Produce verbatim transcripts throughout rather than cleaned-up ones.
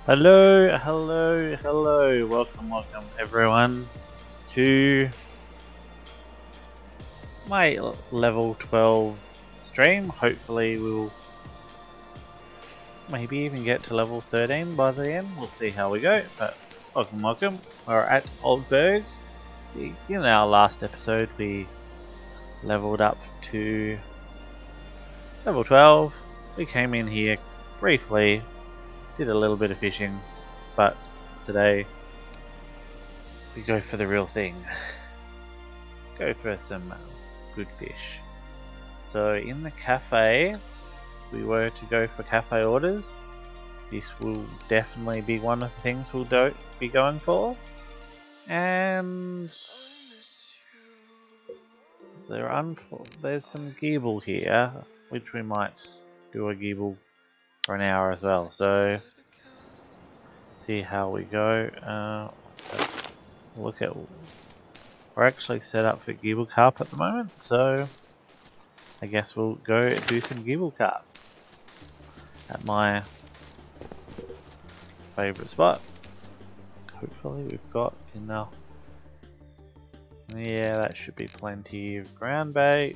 Hello, hello, hello. Welcome, welcome everyone to my l- level twelve stream. Hopefully we'll maybe even get to level thirteen by the end. We'll see how we go. But welcome, welcome. We're at Old Burg. In our last episode we leveled up to level twelve. We came in here briefly, did a little bit of fishing, but today we go for the real thing. Go for some good fish. So in the cafe, if we were to go for cafe orders, this will definitely be one of the things we'll do, be going for. And there are there's some geeble here, which we might do a geeble for an hour as well. So see how we go. Uh, look at we're actually set up for geeble carp at the moment, so I guess we'll go do some geeble carp at my favourite spot. Hopefully we've got enough. Yeah, that should be plenty of ground bait.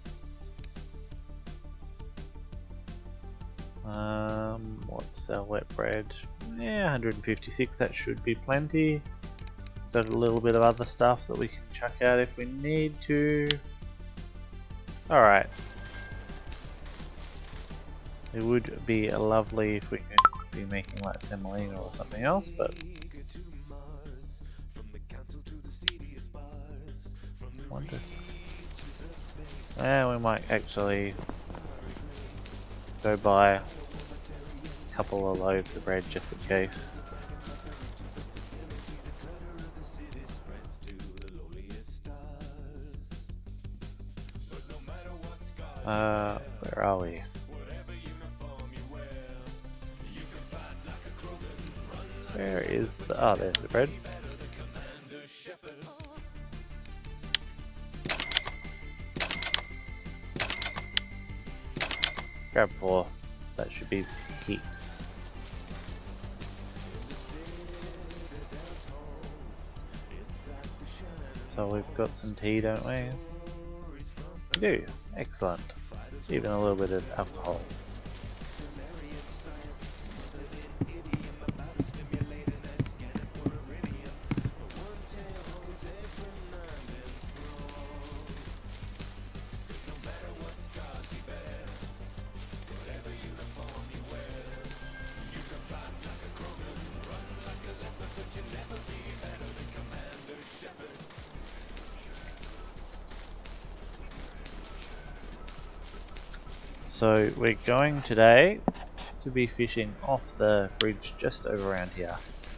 Um, what's our wet bread? Yeah, one hundred fifty-six, that should be plenty. Got a little bit of other stuff that we can chuck out if we need to. Alright. It would be lovely if we could be making like semolina or something else, but wonder. Yeah, we might actually go buy a couple of loaves of bread just in case. Uh, where are we? Where is the... oh, there's the bread. Grab four. That should be heaps. So we've got some tea, don't we? We do. Excellent. Even a little bit of alcohol. So we're going today to be fishing off the bridge just over around here.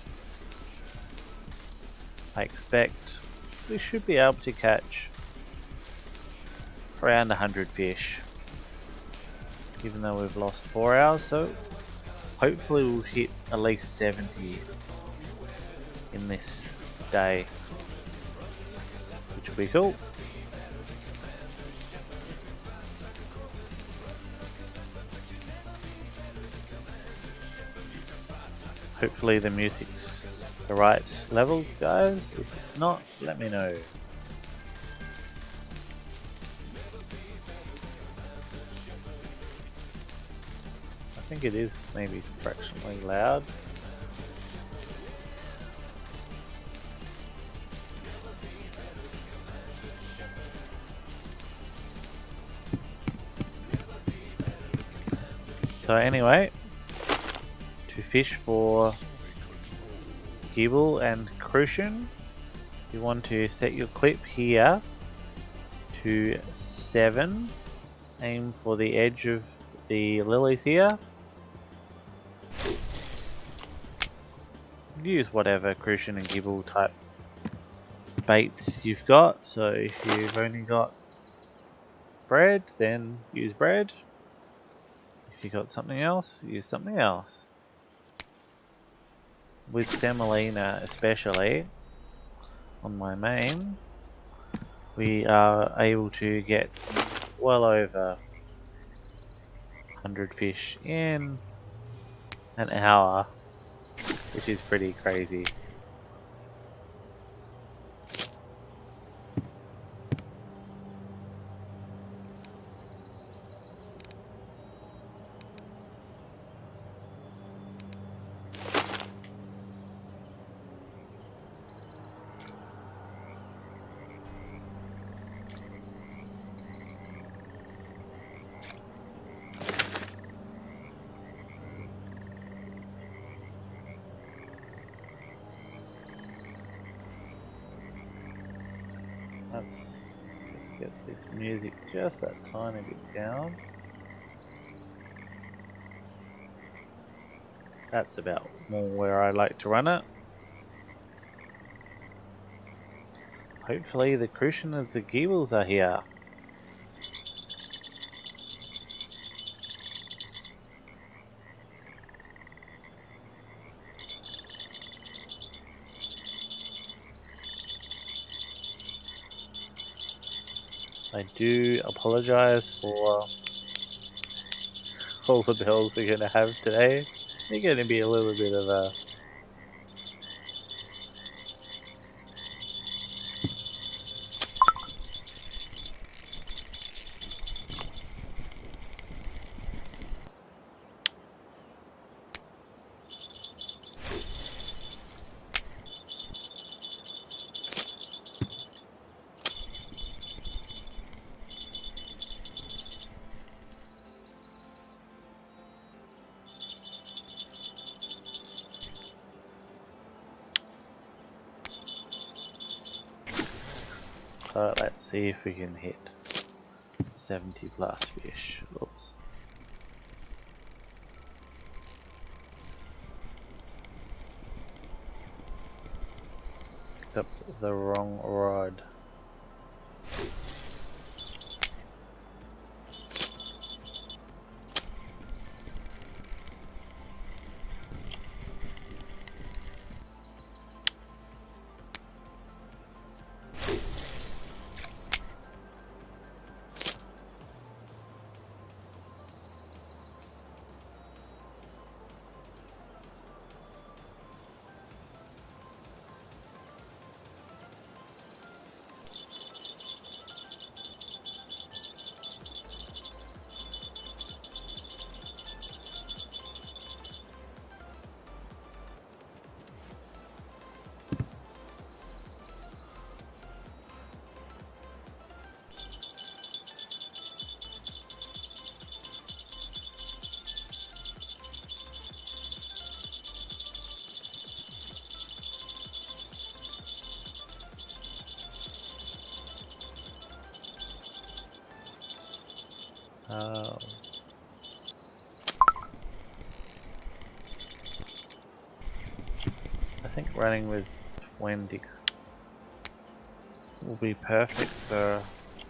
I expect we should be able to catch around one hundred fish, even though we've lost four hours, so hopefully we'll hit at least seventy in this day, which will be cool. Hopefully the music's the right levels, guys. If it's not, let me know. I think it is maybe fractionally loud. So anyway, to fish for gibel and crucian, you want to set your clip here to seven. Aim for the edge of the lilies here. Use whatever crucian and gibel type baits you've got. So if you've only got bread, then use bread. If you got something else, use something else. With semolina especially, on my main, we are able to get well over one hundred fish in an hour which is pretty crazy. Let's, let's get this music just that tiny bit down. That's about more where I like to run it. Hopefully the cushion and the geebles are here. I do apologise for all the bills we're going to have today. They're going to be a little bit of a So let's see if we can hit seventy plus fish. Oops. Picked up the wrong rod. Oh. I think running with twenty will be perfect for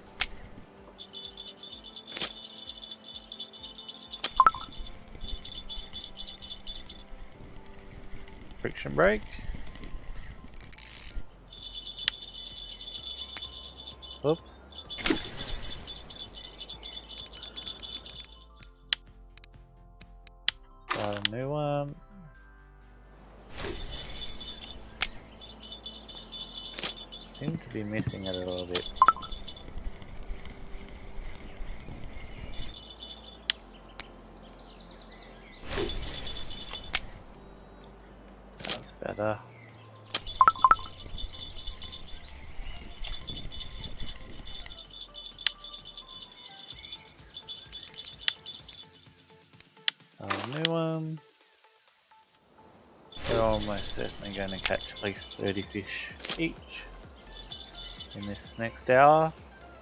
friction brake. Oops. Start a new one. Seem to be missing it a little bit. That's better. A new one. We're almost certainly going to catch at least thirty fish each in this next hour.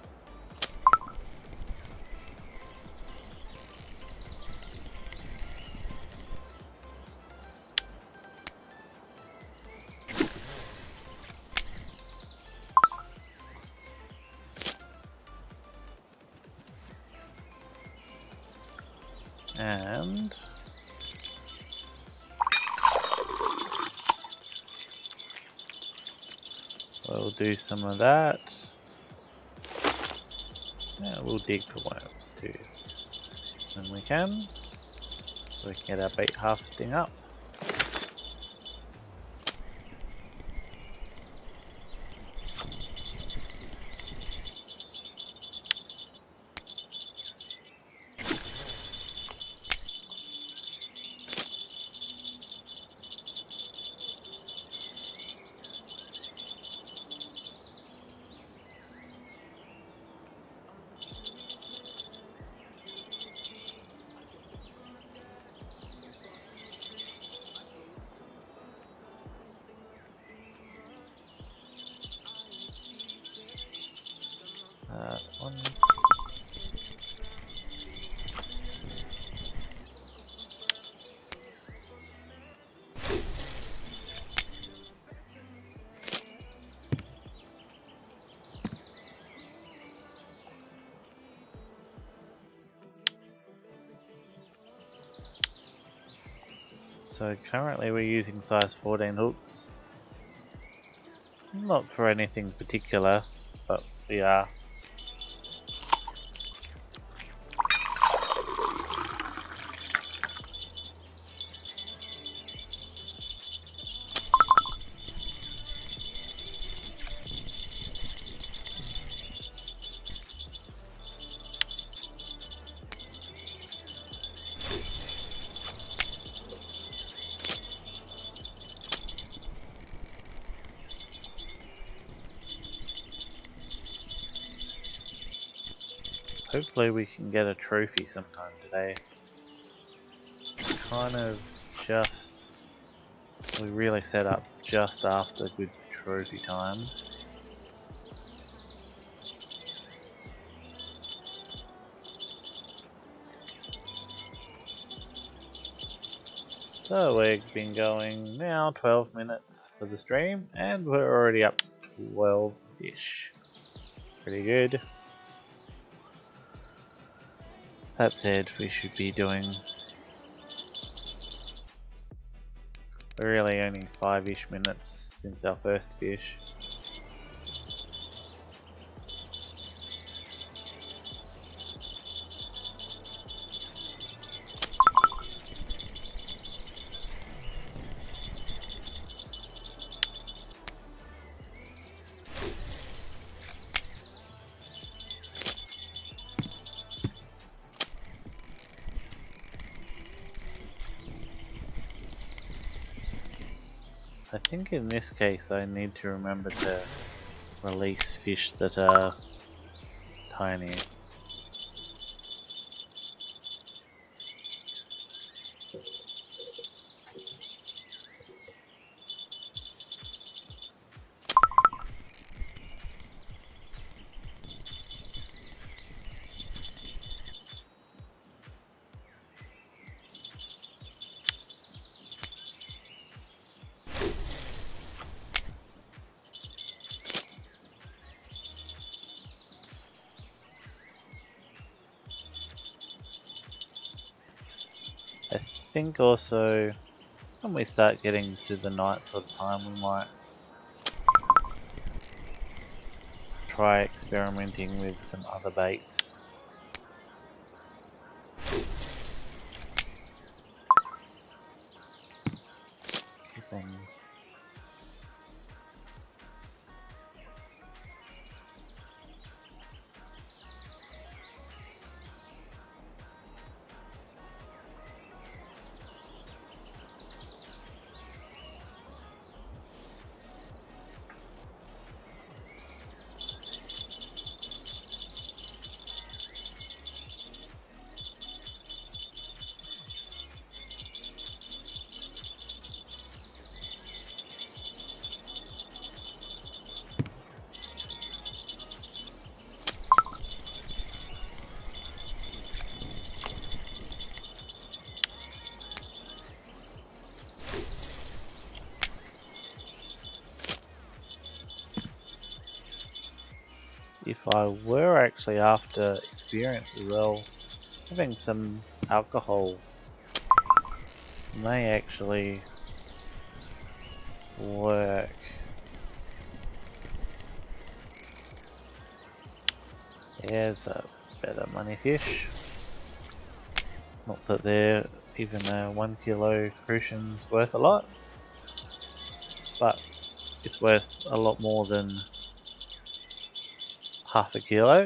And we'll do some of that. Yeah, we'll dig for worms too when we can, so we can get our bait harvesting up. So currently we're using size fourteen hooks. Not for anything particular, but we are. Hopefully we can get a trophy sometime today. Kind of just... we really set up just after good trophy time. So we've been going now twelve minutes for the stream and we're already up to twelve-ish. Pretty good. That said, we should be doing really only five-ish minutes since our first fish. I think in this case I need to remember to release fish that are tiny. I think also when we start getting to the night sort of time we might try experimenting with some other baits. Keep on. If I were actually after experience as well, having some alcohol may actually work. Here's a better money fish. Not that they're even a one kilo crucian's worth a lot, but it's worth a lot more than half a kilo.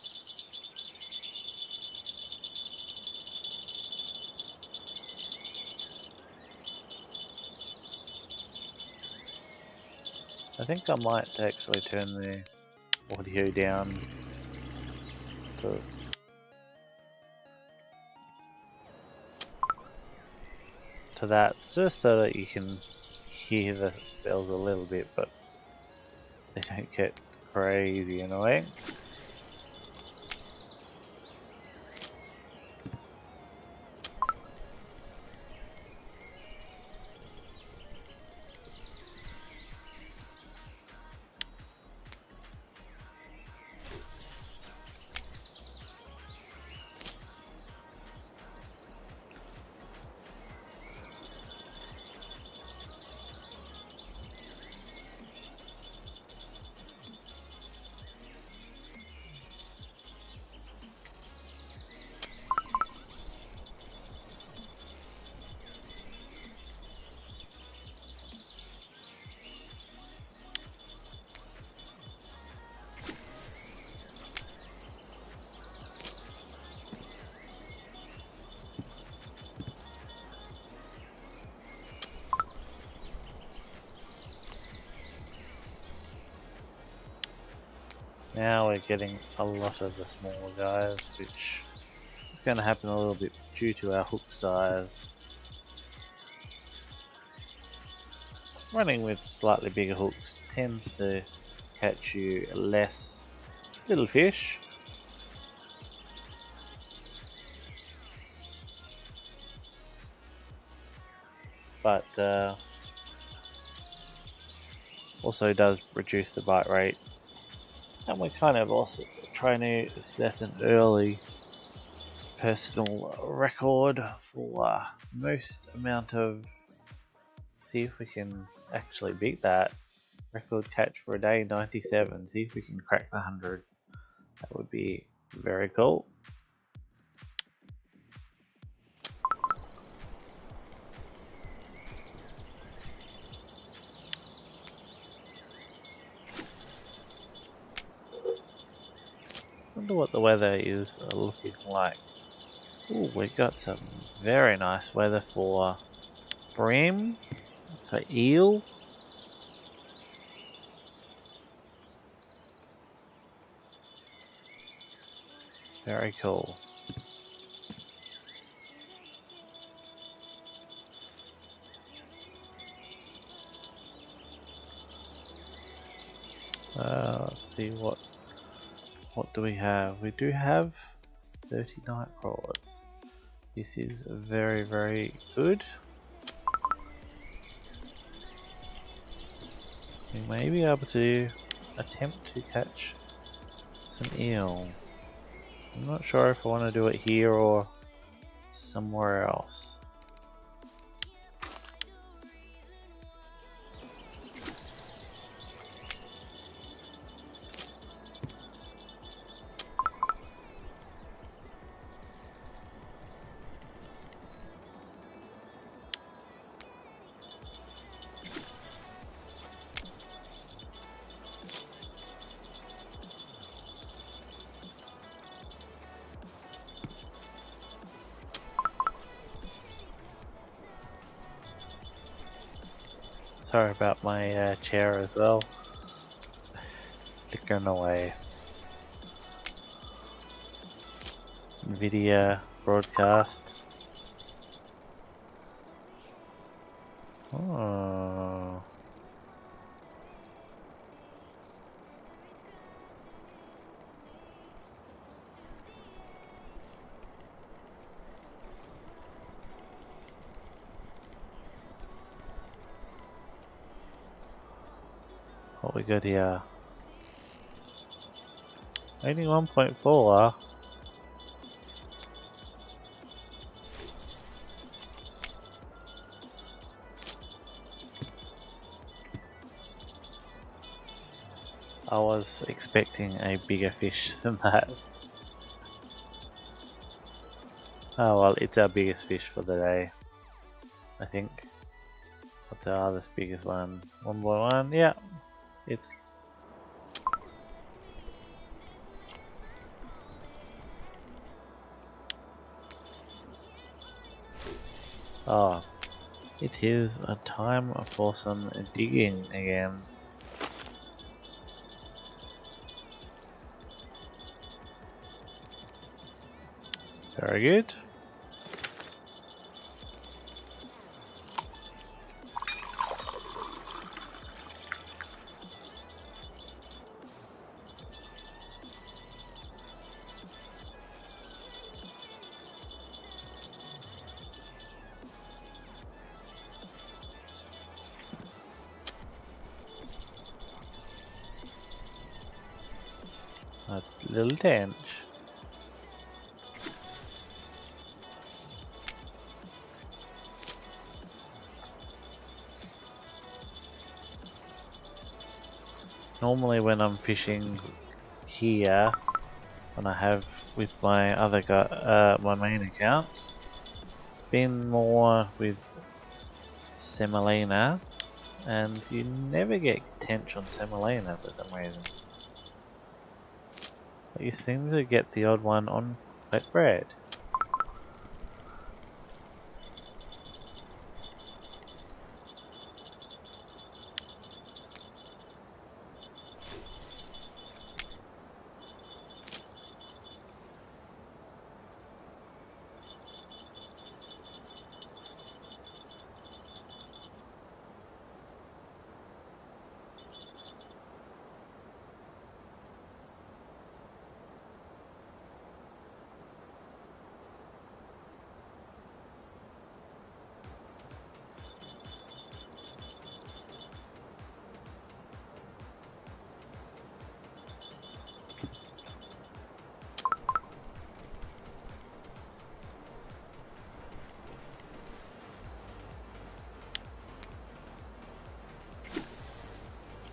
I think I might actually turn the audio down to to that, just so that you can hear the bells a little bit, but they don't get crazy annoying. Now we're getting a lot of the smaller guys, which is going to happen a little bit due to our hook size. Running with slightly bigger hooks tends to catch you less little fish. But uh, also does reduce the bite rate. And we're kind of also trying to set an early personal record for uh, most amount of, see if we can actually beat that record catch for a day, ninety-seven. See if we can crack the one hundred. That would be very cool. Wonder what the weather is looking like. Ooh, we got some very nice weather for bream, for eel. Very cool. Uh, let's see what what do we have. We do have thirty night crawlers. This is very very good. We may be able to attempt to catch some eel. I'm not sure if I want to do it here or somewhere else. Sorry about my uh, chair as well. Flickering away. Nvidia broadcast. Oh. What we got here? Only one point four. I was expecting a bigger fish than that. Oh well, it's our biggest fish for the day, I think. What's our other biggest one? one by one? Yeah, it's... Oh, it is a time for some digging again. Very good. A little tench. Normally when I'm fishing here, when I have with my other guy, uh, my main account, it's been more with semolina, and you never get tench on semolina for some reason. But you seem to get the odd one on wet bread.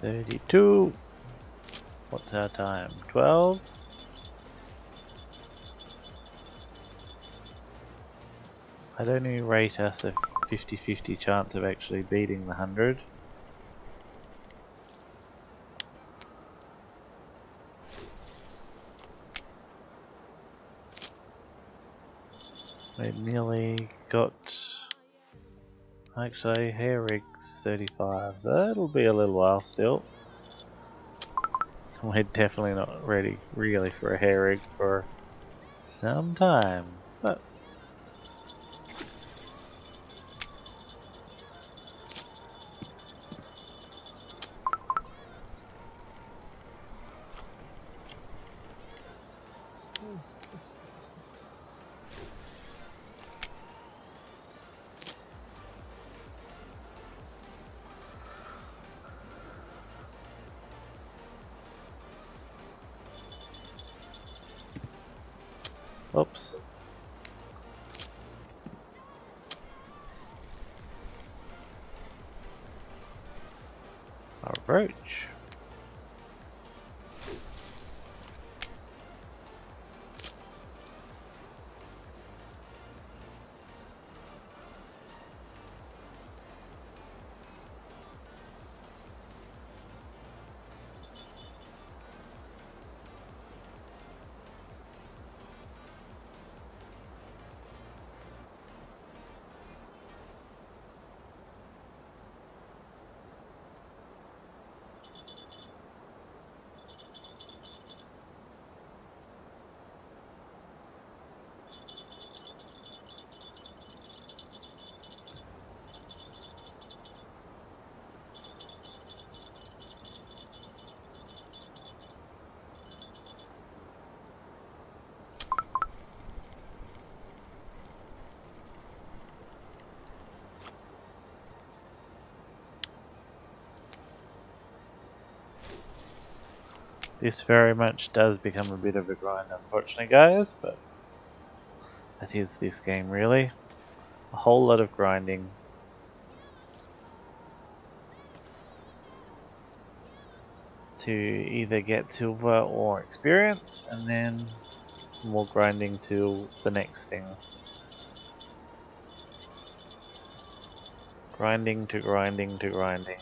thirty-two. What's our time? twelve? I'd only rate us a fifty fifty chance of actually beating the one hundred. We nearly got... Actually, hair rig's thirty-five, so it'll be a little while still. We're definitely not ready really for a hair rig for some time, but oops. Our brooch. This very much does become a bit of a grind, unfortunately, guys, but that is this game, really. A whole lot of grinding. To either get silver or experience, and then more grinding to the next thing. Grinding to grinding to grinding.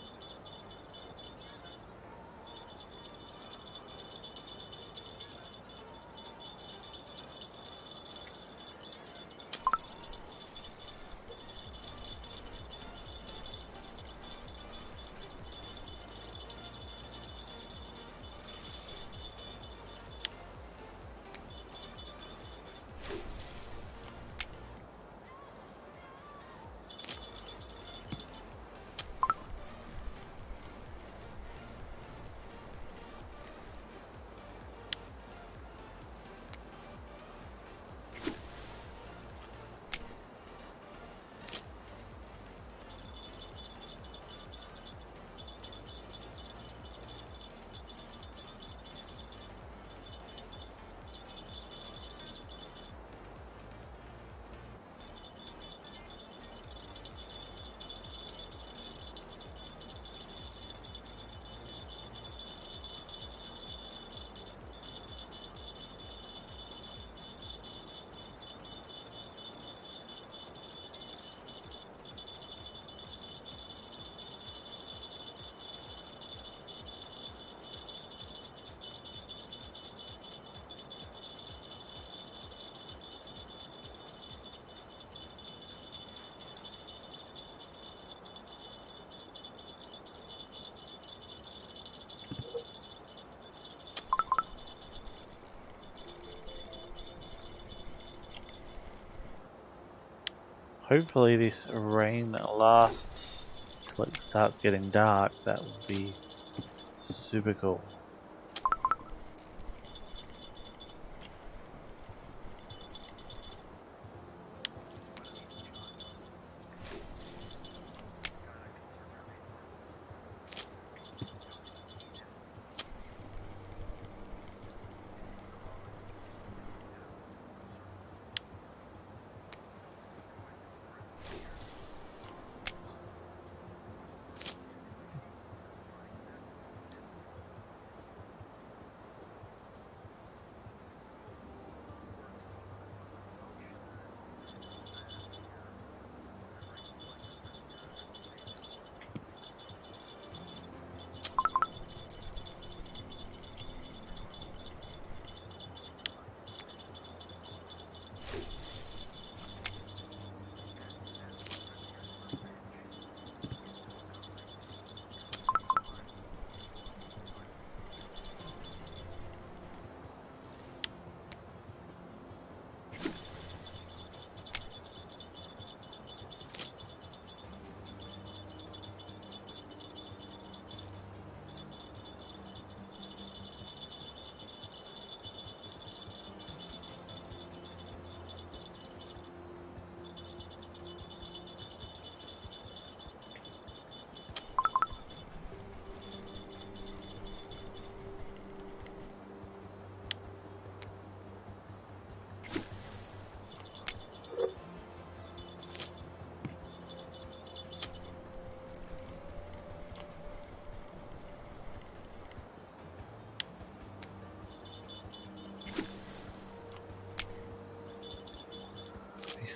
Hopefully this rain lasts till it starts getting dark. That would be super cool.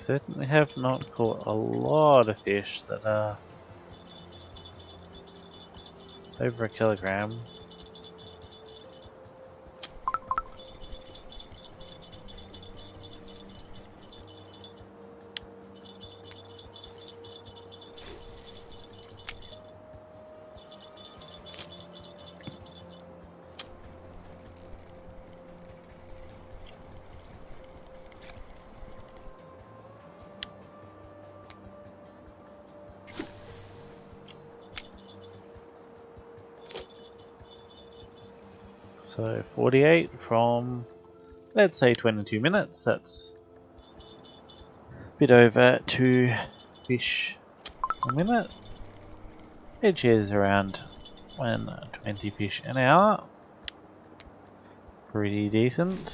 certainly have not caught a lot of fish that are over a kilogram. So forty-eight from, let's say, twenty-two minutes. That's a bit over two fish a minute, which is around one hundred twenty fish an hour. Pretty decent.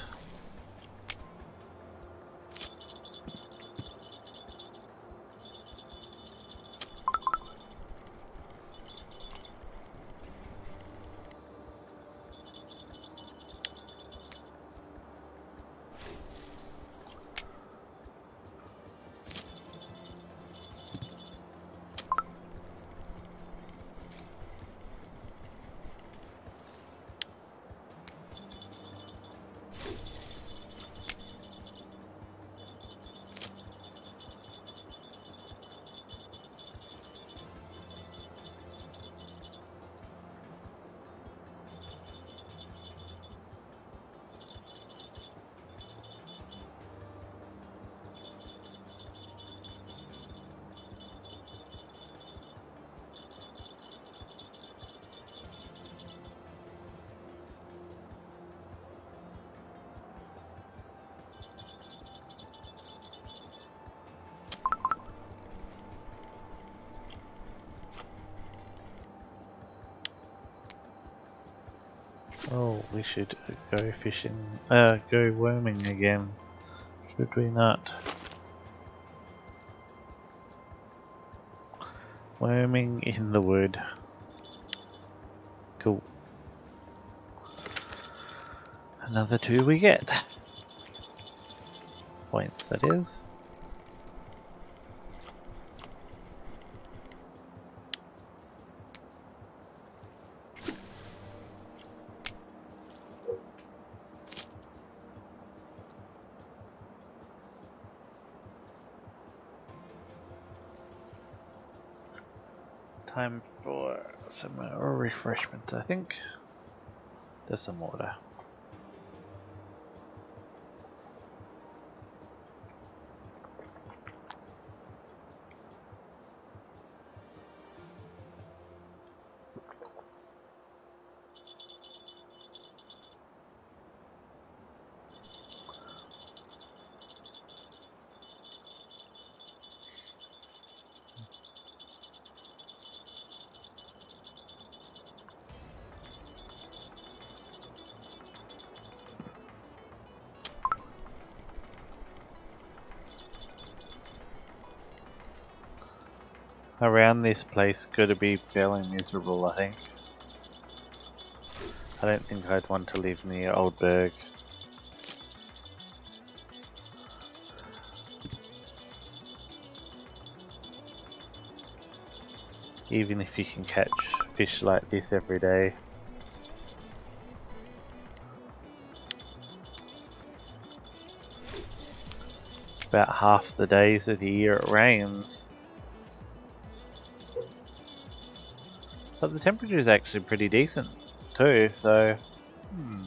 Oh, we should go fishing, uh, go worming again, should we not? Worming in the wood. Cool. Another two we get. Points, that is. Time for some uh, refreshment, I think. There's some water. Around this place gotta be fairly miserable, I think. I don't think I'd want to live near Old Burg. Even if you can catch fish like this every day. About half the days of the year it rains. But the temperature is actually pretty decent too, so hmm.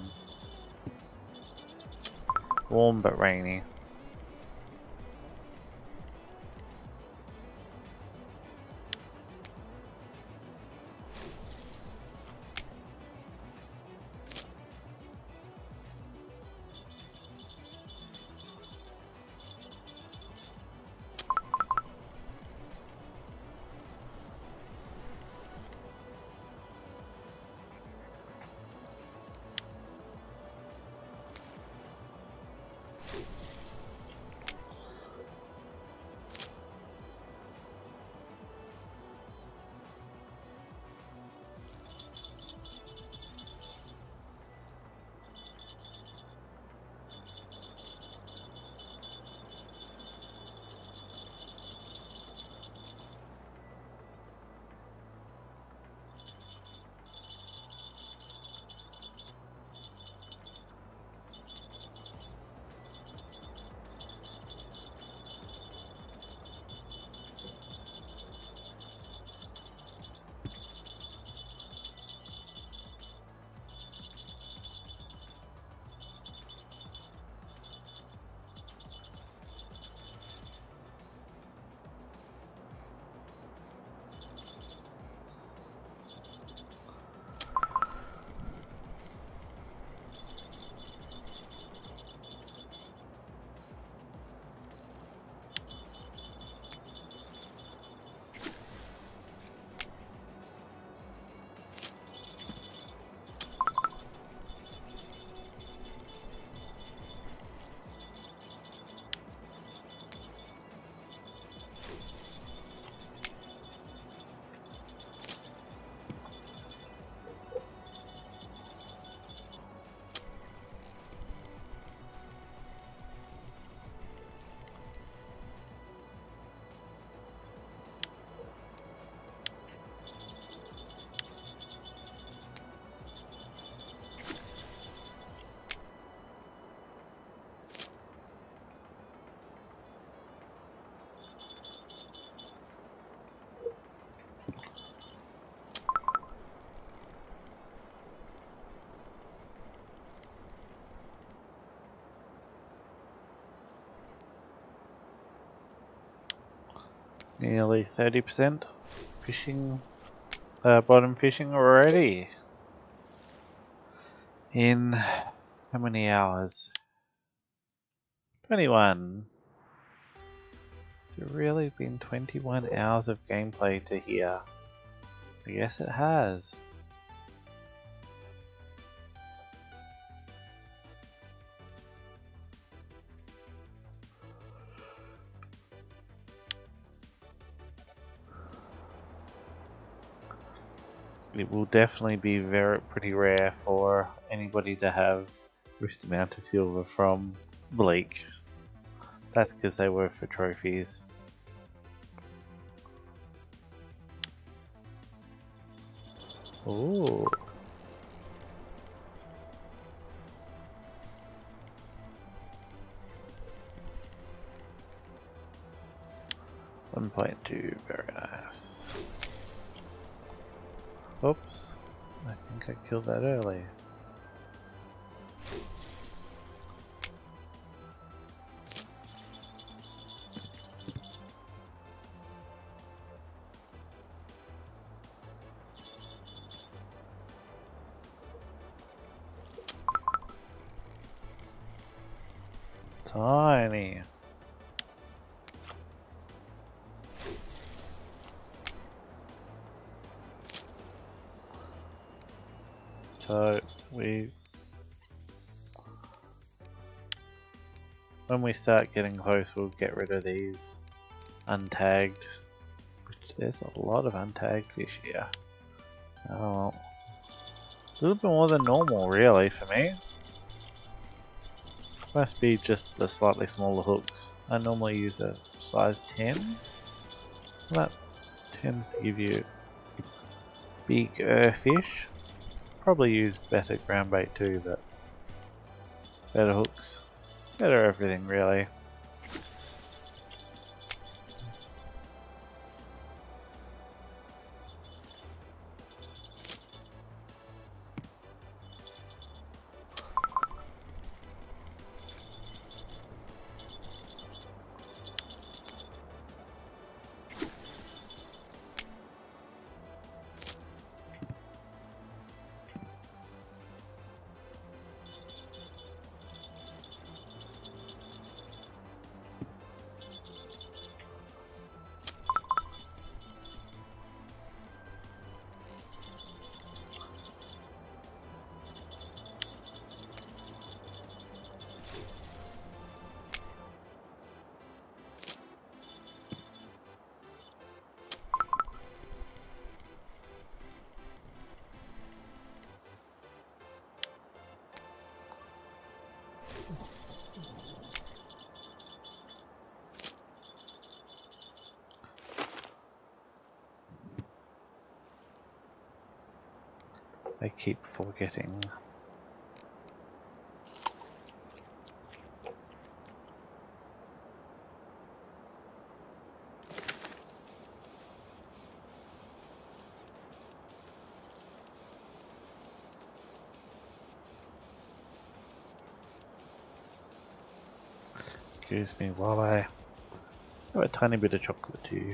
Warm but rainy. Nearly thirty percent fishing, uh, bottom fishing already. In how many hours? twenty-one. It's really been twenty-one hours of gameplay to here. I guess it has. It will definitely be very pretty rare for anybody to have wrist amount of silver from Bleak. That's because they were for trophies. Ooh. one point two, very nice. Oops, I think I killed that early. Tiny. So we, when we start getting close, we'll get rid of these untagged, which there's a lot of untagged fish here. Oh, a little bit more than normal, really, for me. Must be just the slightly smaller hooks. I normally use a size ten. That tends to give you bigger fish. Probably use better ground bait too, but better hooks, better everything really. I keep forgetting. Excuse me while I have a tiny bit of chocolate too.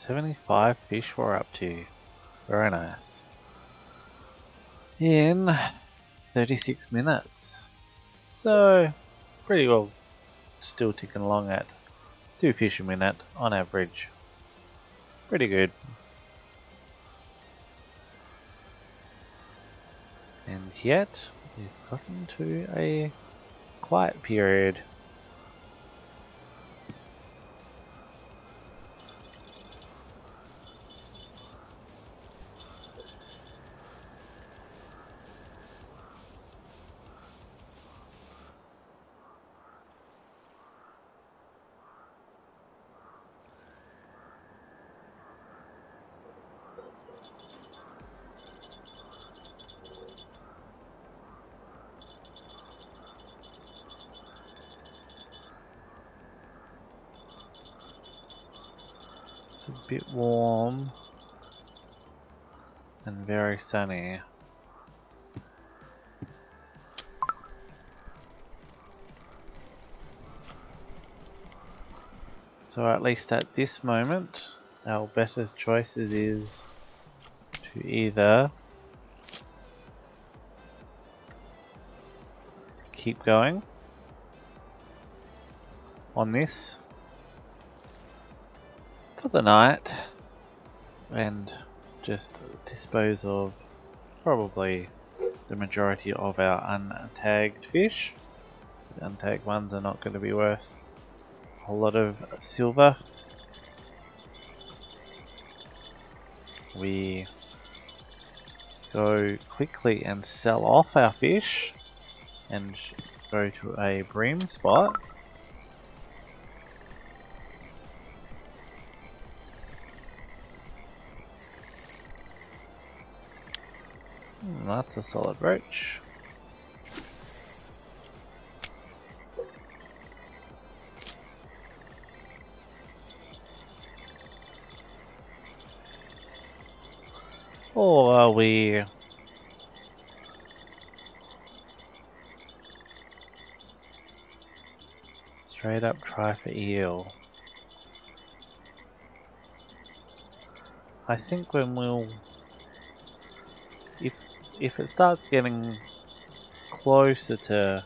seventy-five fish we're up to. Very nice. In thirty-six minutes. So, pretty well still ticking along at two fish a minute on average. Pretty good. And yet, we've gotten to a quiet period. It's a bit warm and very sunny. So at least at this moment, our better choices is to either keep going on this for the night and just dispose of probably the majority of our untagged fish. The untagged ones are not going to be worth a lot of silver. We go quickly and sell off our fish and go to a bream spot. Hmm, that's a solid roach. Or are we straight up try for eel? I think when we'll if if it starts getting closer to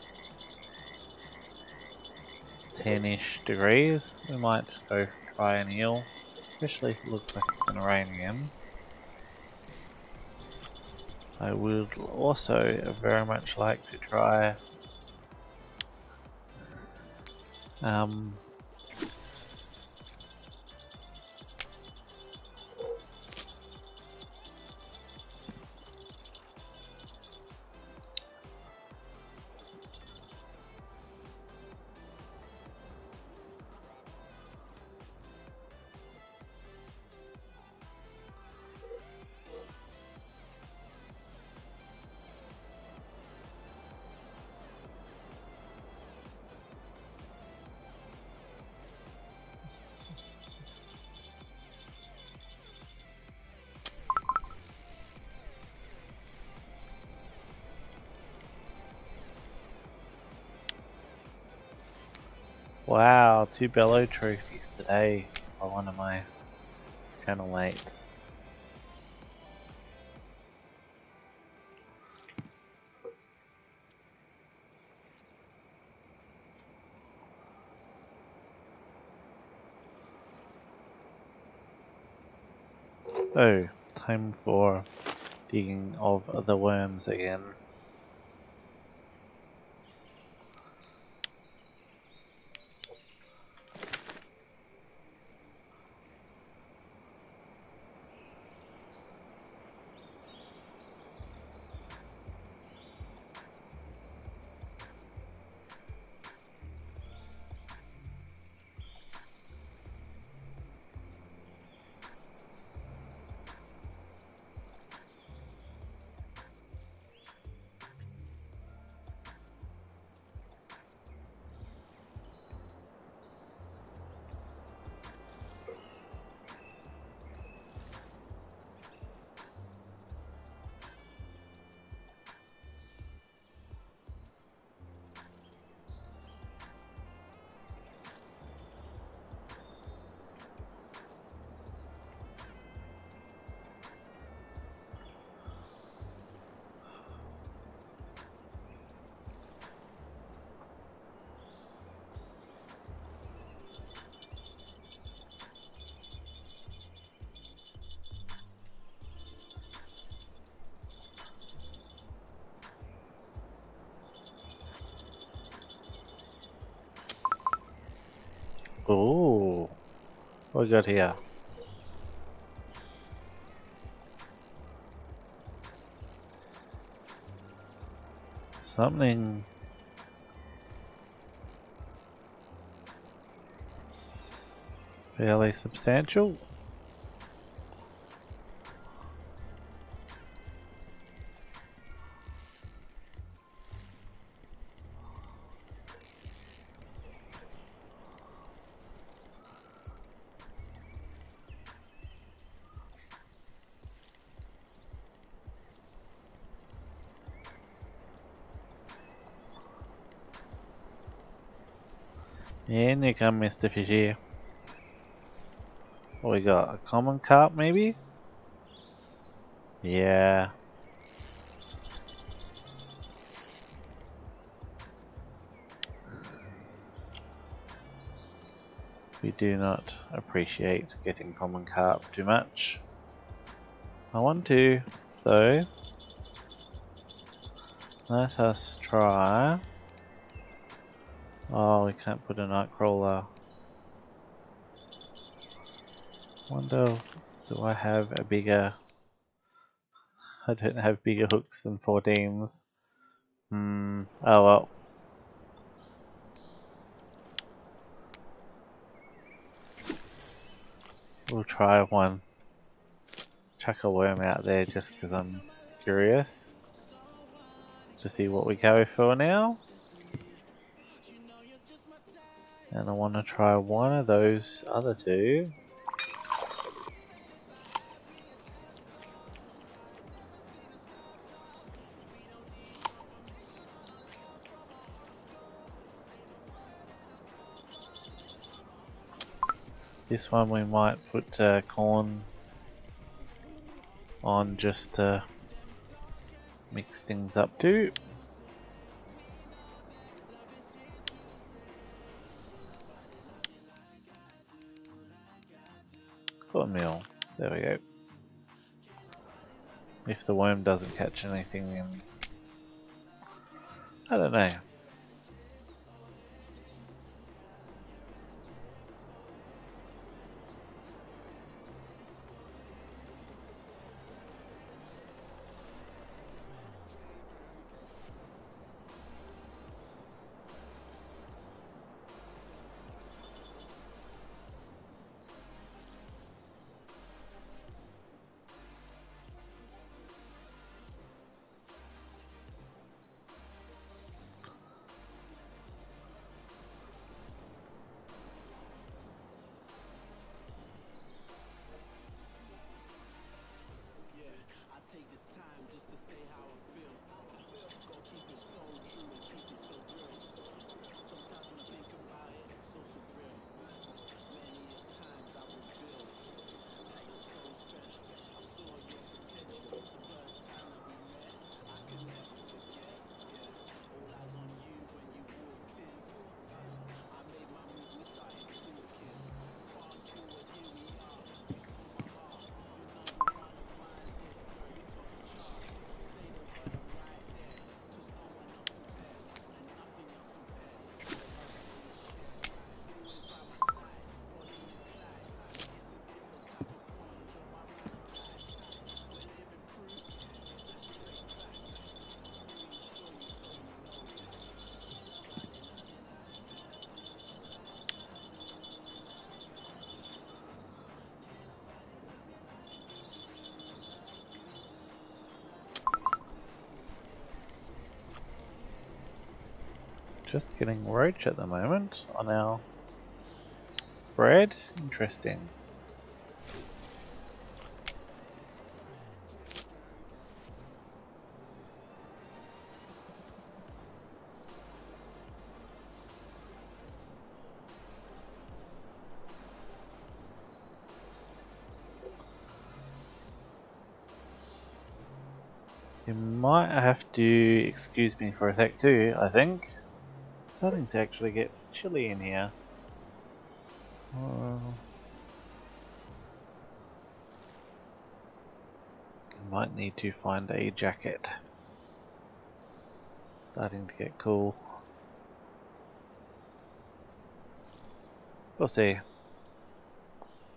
ten-ish degrees, we might go try an eel, especially if it looks like it's gonna rain again. I would also very much like to try um, wow, two bellow trophies today by one of my channel mates. Oh, time for digging of the worms again. What we got here? Something fairly substantial. In you come, Mister Fishy. What we got? A common carp, maybe? Yeah. We do not appreciate getting common carp too much. I want to, though. Let us try. Oh, we can't put a nightcrawler. Wonder, do I have a bigger... I don't have bigger hooks than fourteens. Hmm, oh well. We'll try one. Chuck a worm out there just because I'm curious to see what we go for now. And I want to try one of those other two. This one we might put uh, corn on just to mix things up too. Cornmeal, there we go. If the worm doesn't catch anything, then I don't know. Just getting roach at the moment on our bread. Interesting. You might have to excuse me for a sec too, I think. It's starting to actually get chilly in here. Uh, might need to find a jacket. Starting to get cool. We'll see.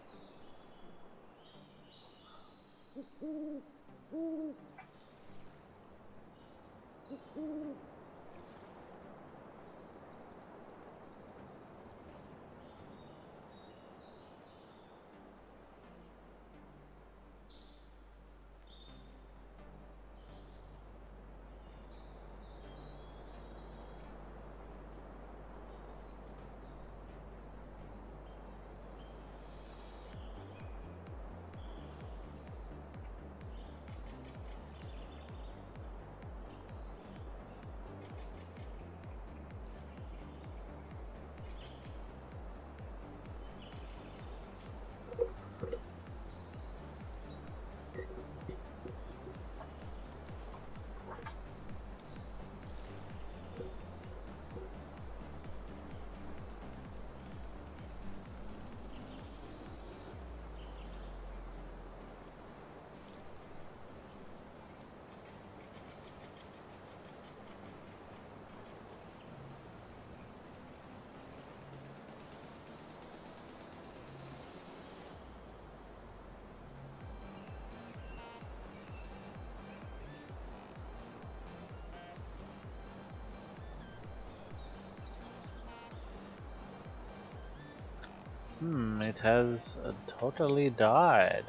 Hmm, it has uh, totally died.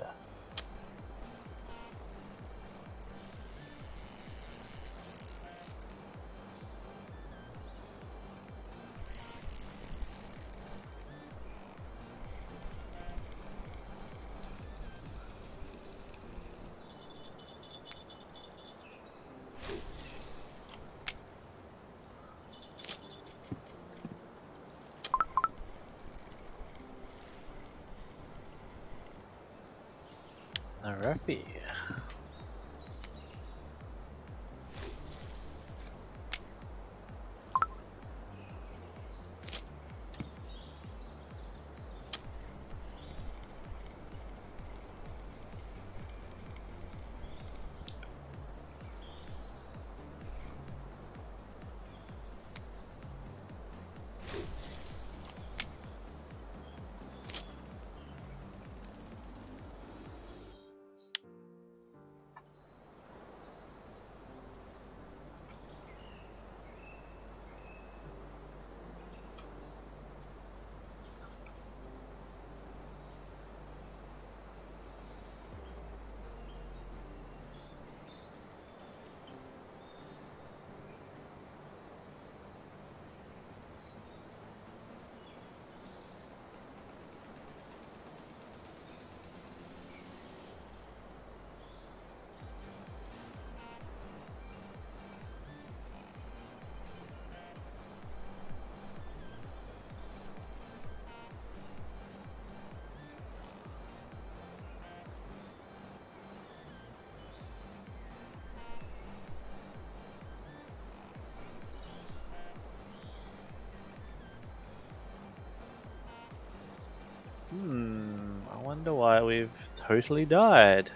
Alrighty. Hmm, I wonder why we've totally died.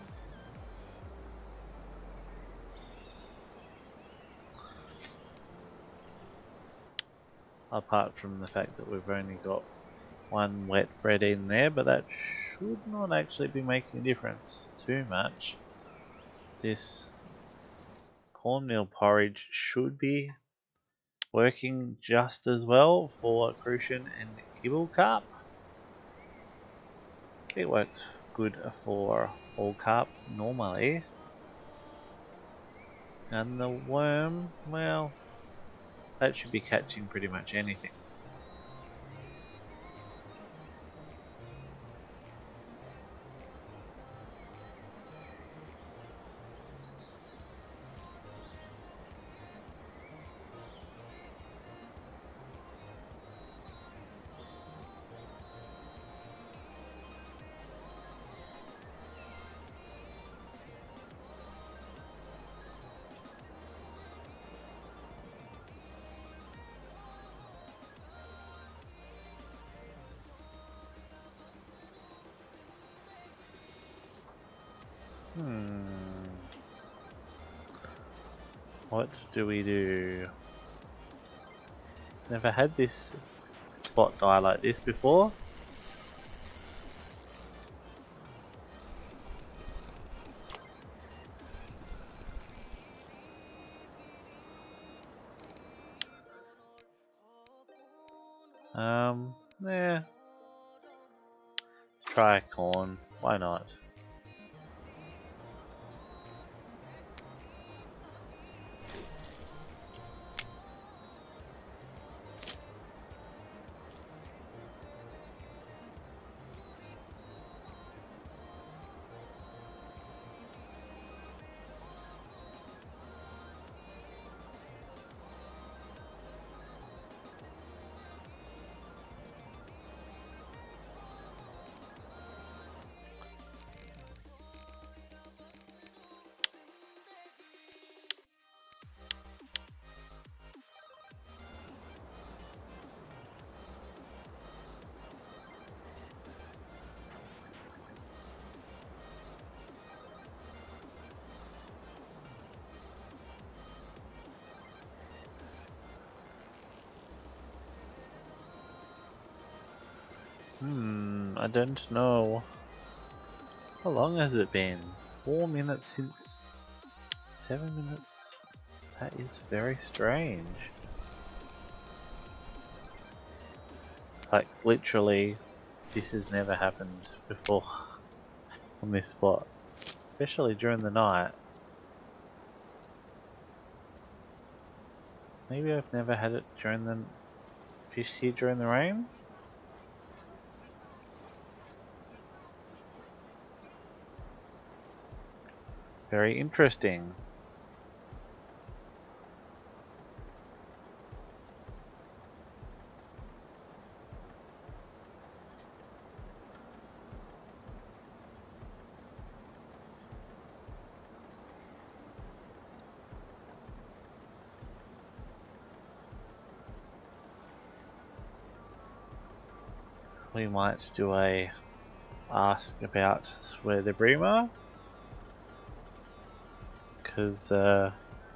Apart from the fact that we've only got one wet bread in there, but that should not actually be making a difference too much. This cornmeal porridge should be working just as well for Crucian and Kibble Carp. It works good for all carp normally. And the worm, well, that should be catching pretty much anything. Hmm. What do we do? Never had this spot die like this before. Um, yeah. Try corn. Why not? Hmm, I don't know. How long has it been? Four minutes since... Seven minutes? That is very strange. Like, literally, this has never happened before on this spot. Especially during the night. Maybe I've never had it during the... Fished here during the rain? Very interesting. We might do a ask about where the bream are. Because uh,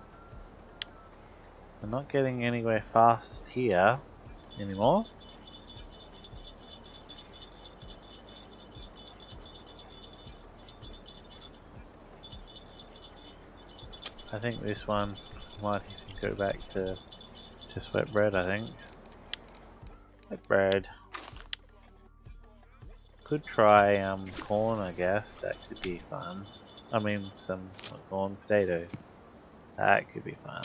we're not getting anywhere fast here anymore. I think this one might even go back to just wet bread, I think. Wet bread. Could try um, corn, I guess. That could be fun. I mean, some what, corn potato. That could be fun.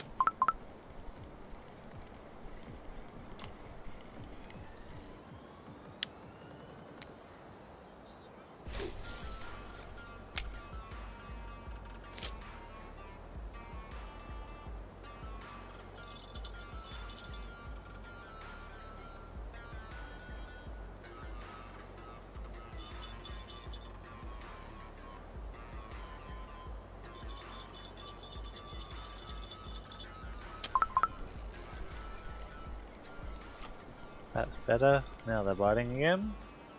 That's better. Now they're biting again.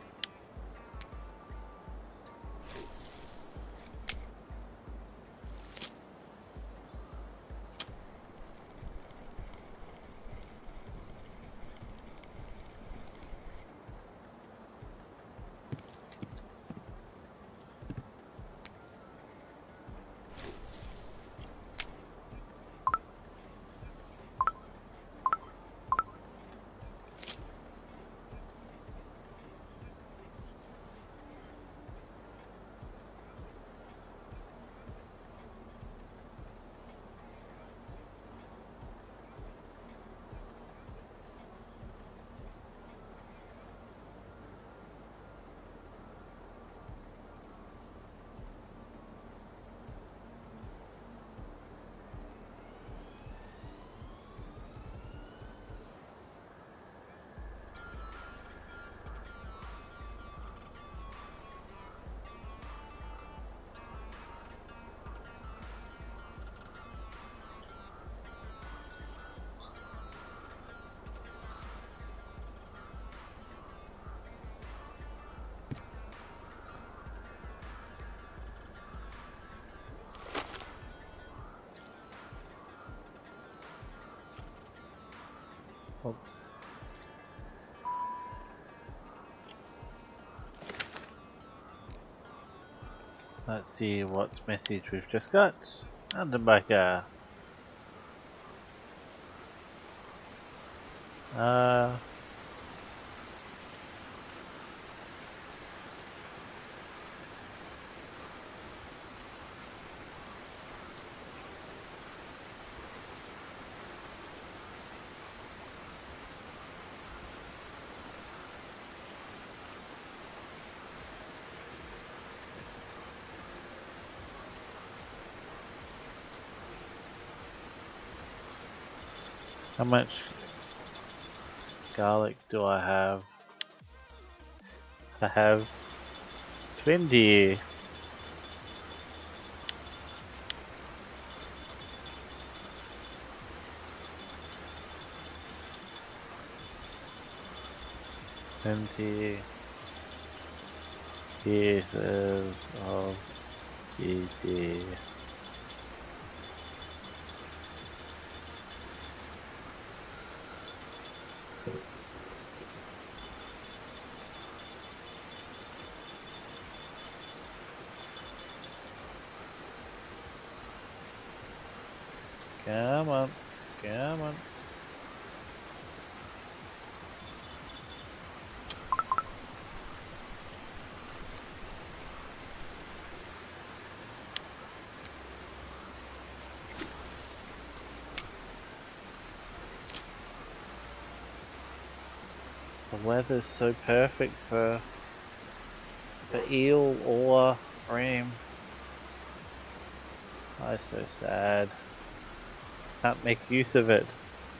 Oops. Let's see what message we've just got. Underbiker. Uh, How much garlic do I have? I have twenty. twenty pieces of G D. Come on, come on. The weather's so perfect for for eel or bream. I'm so sad. Can't make use of it.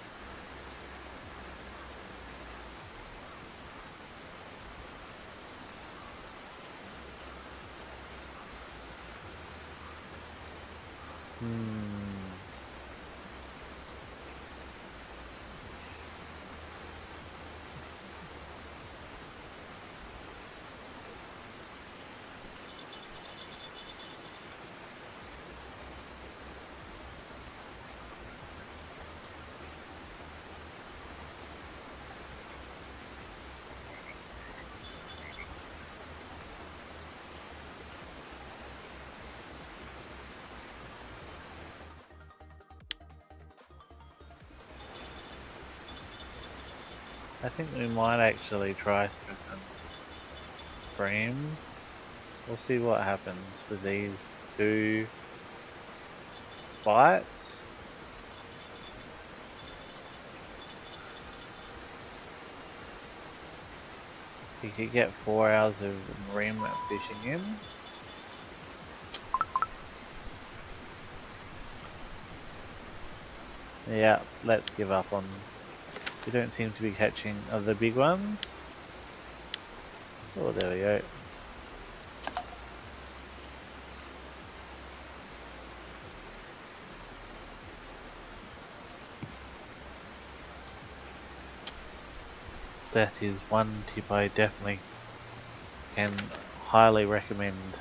Hmm. I think we might actually try for some bream. We'll see what happens with these two bites. You could get four hours of bream fishing in. Yeah, let's give up on. We don't seem to be catching other big ones. Oh, there we go. That is one tip I definitely can highly recommend.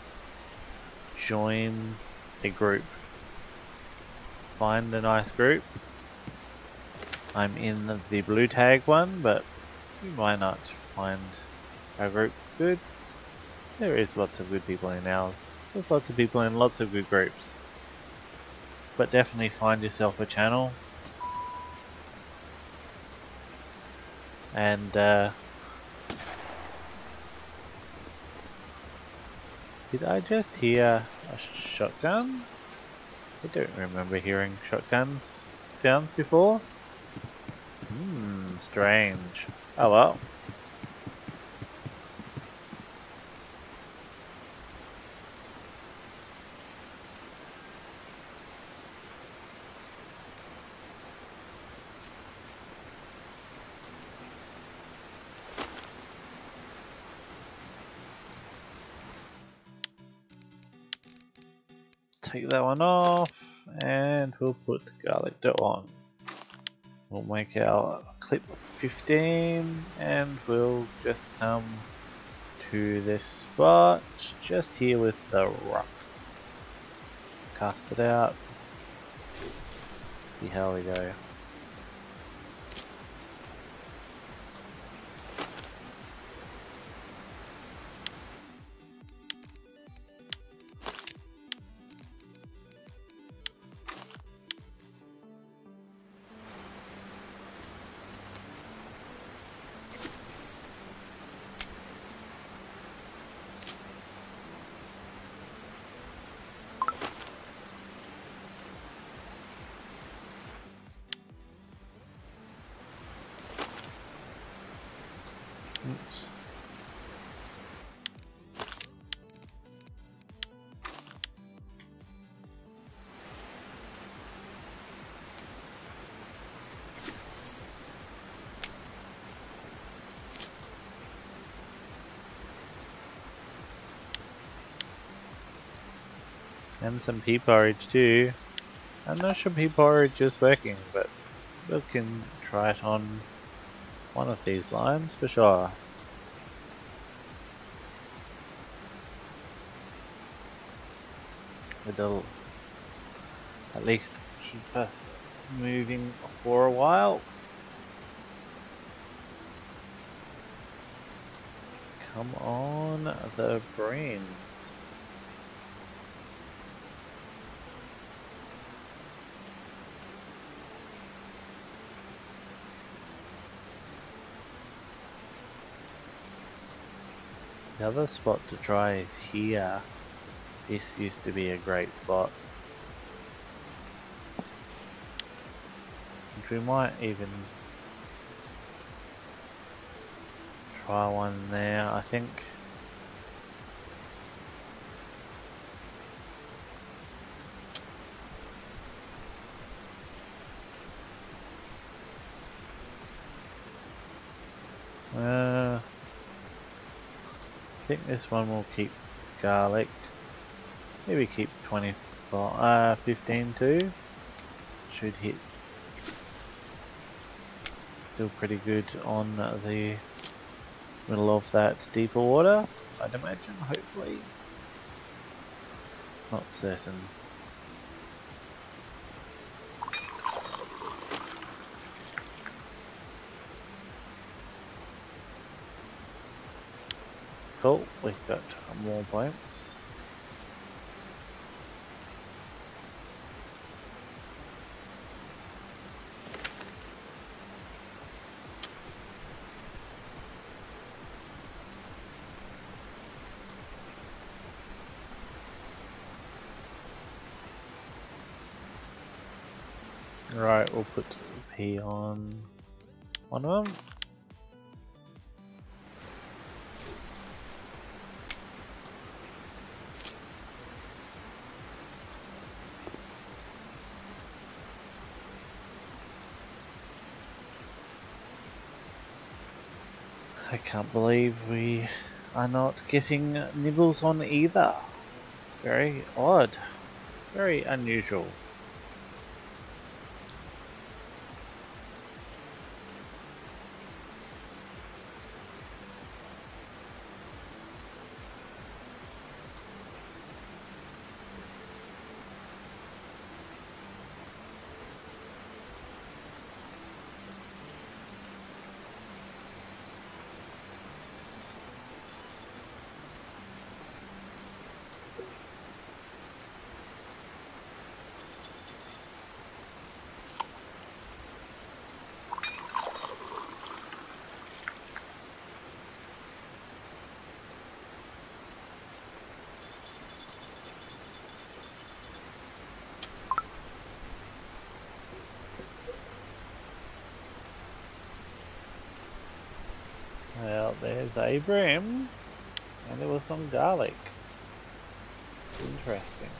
Join a group. Find a nice group. I'm in the blue tag one, but you might not find our group good. There is lots of good people in ours. There's lots of people in lots of good groups. But definitely find yourself a channel. And uh, did I just hear a shotgun? I don't remember hearing shotguns sounds before. Hmm, strange. Oh well. Take that one off, and we'll put garlic dough on. We'll make our clip fifteen, and we'll just come to this spot, just here with the rock. Cast it out, see how we go. And some pea porridge too. I'm not sure pea porridge is working, but we can try it on one of these lines for sure. It'll at least keep us moving for a while. Come on, the brains. The other spot to try is here. This used to be a great spot. And we might even try one there, I think. Uh, I think this one will keep garlic. Maybe keep twenty-four, uh, fifteen too. Should hit. Still pretty good on the middle of that deeper water, I'd imagine, hopefully. Not certain. Cool, we've got more points. Right, we'll put P on one of them. I can't believe we are not getting nibbles on either. Very odd. Very unusual. Well, there's a brim, and there was some garlic. Interesting.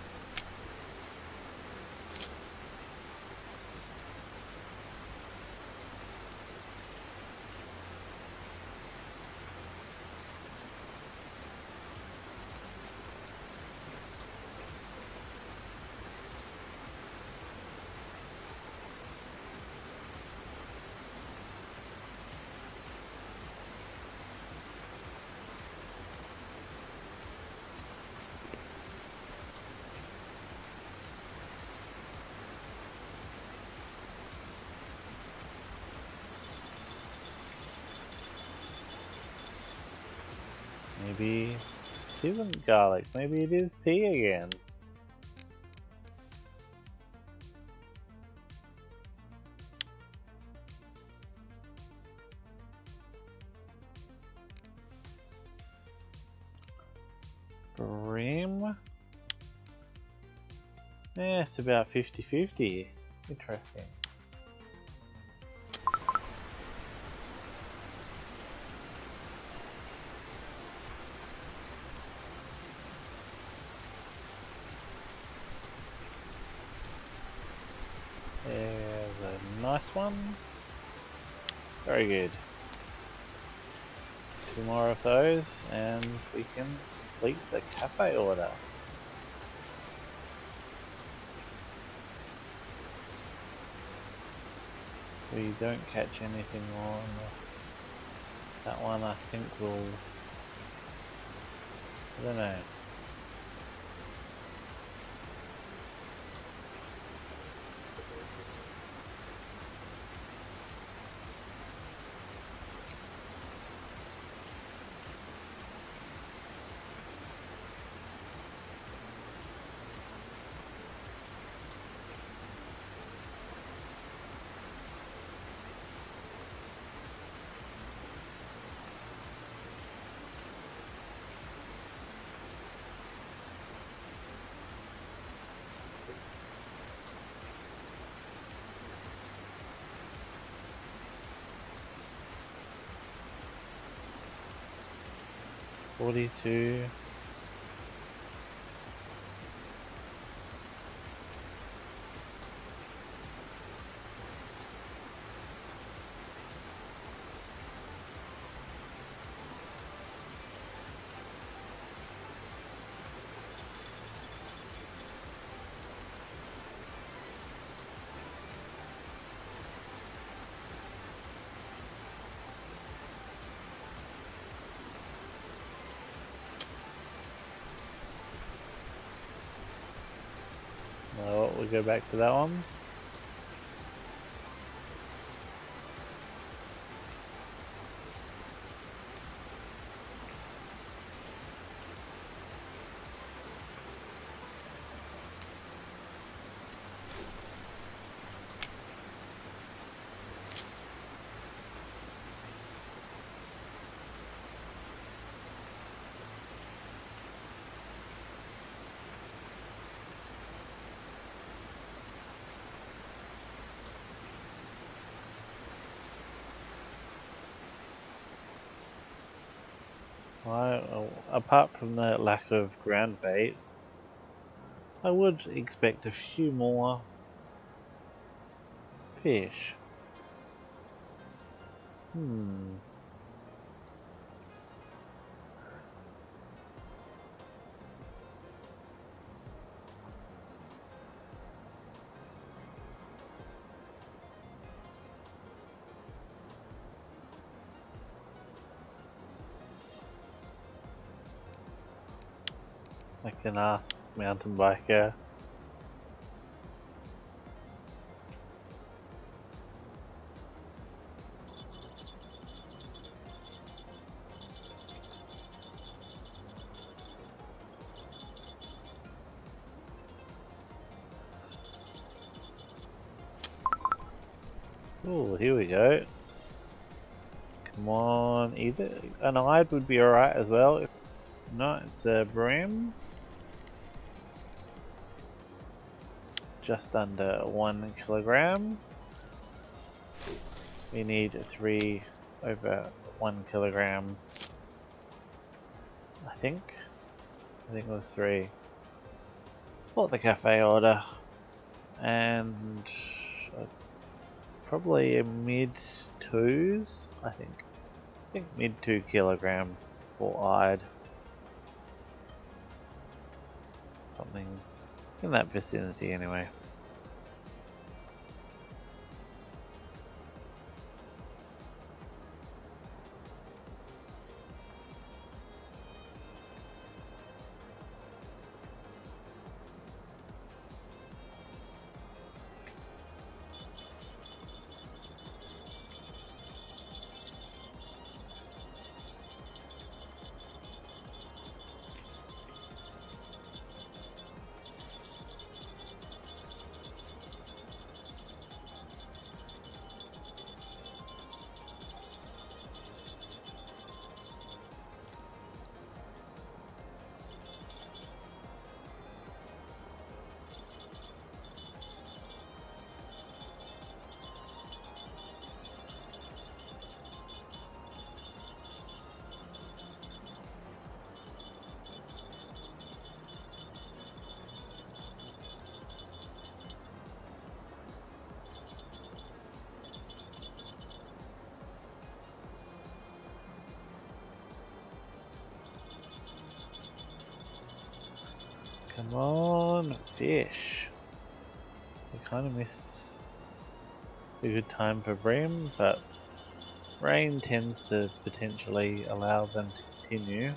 Maybe it isn't garlic, maybe it is pea again. Brim? Yeah, it's about fifty fifty. Interesting. There's a nice one. Very good. Two more of those and we can complete the cafe order. we don't catch anything on that one, I think we'll, I don't know. forty-two. No, we'll go back to that one. I, apart from the lack of ground bait, I would expect a few more fish. Hmm. I can ask mountain biker. Oh, here we go. Come on, either an eyed would be alright as well. If not, it's a brim. Just under one kilogram. We need three over one kilogram. I think. I think it was three. Bought the cafe order, and uh, probably a mid twos. I think. I think mid two kilogram for eyed. Something in that vicinity, anyway. Come on, fish. I kind of missed. a good time for bream, but rain tends to potentially allow them to continue.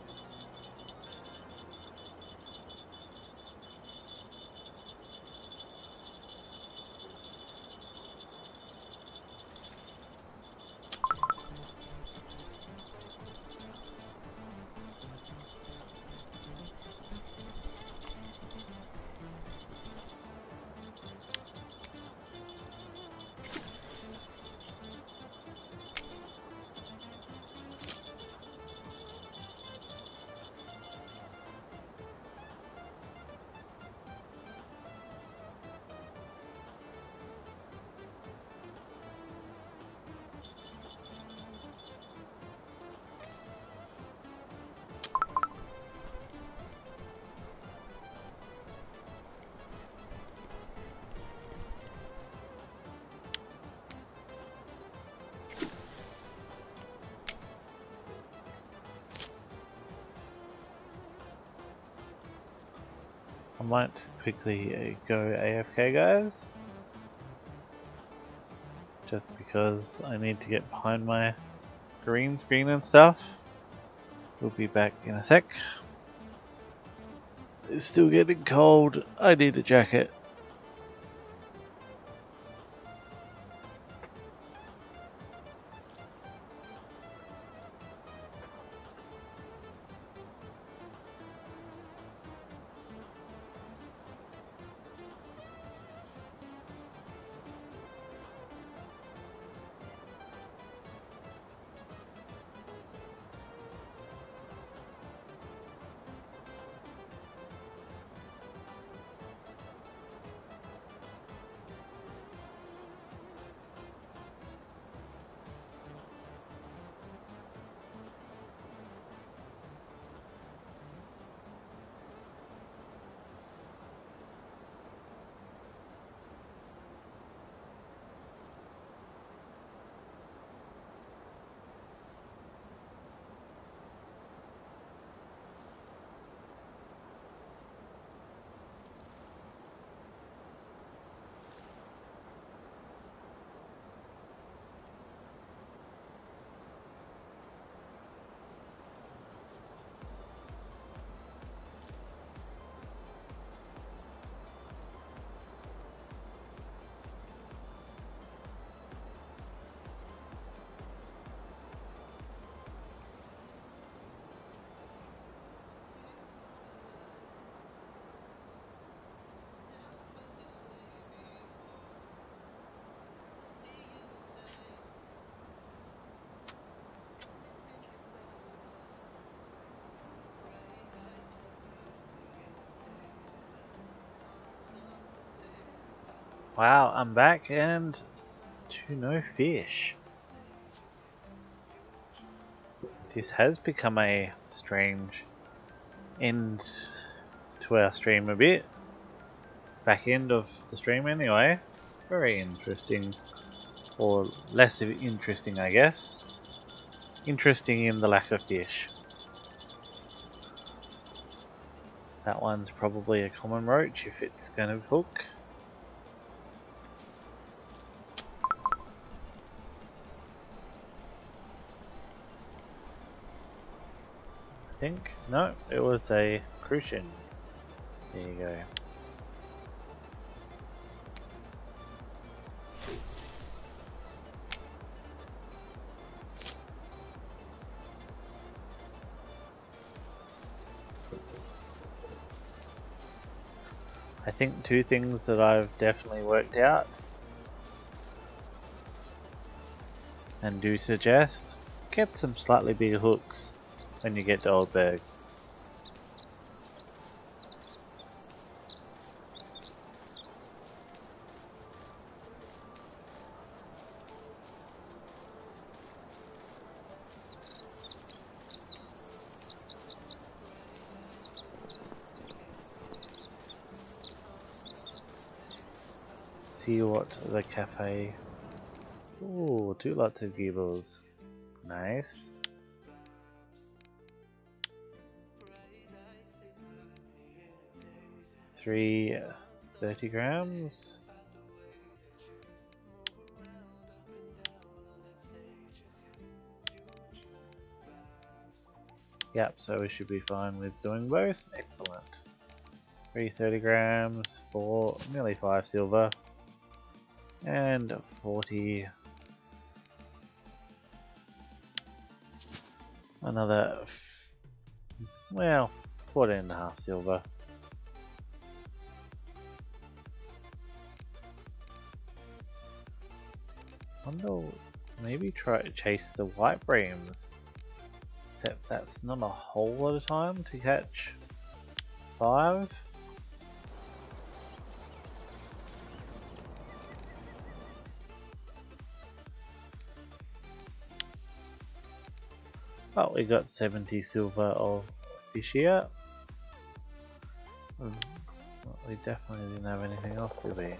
I might quickly uh, go A F K, guys, just because I need to get behind my green screen and stuff. We'll be back in a sec. It's still getting cold. I need a jacket. Wow, I'm back and to no fish. This has become a strange end to our stream a bit. Back end of the stream anyway. Very interesting. Or less interesting, I guess. Interesting in the lack of fish. That one's probably a common roach if it's going to hook. I think. No, it was a crucian. There you go. I think two things that I've definitely worked out and do suggest, get some slightly bigger hooks when you get to Old Burg. See what the cafe. Ooh, two lots of gibbles. Nice. Three thirty grams. Yep, so we should be fine with doing both. Excellent. three thirty grams for nearly five silver. And forty. Another, well, fourteen and a half silver. Wonder, maybe try to chase the white breams. Except that's not a whole lot of time to catch five. But we got seventy silver of fish here. Well, we definitely didn't have anything else, did we?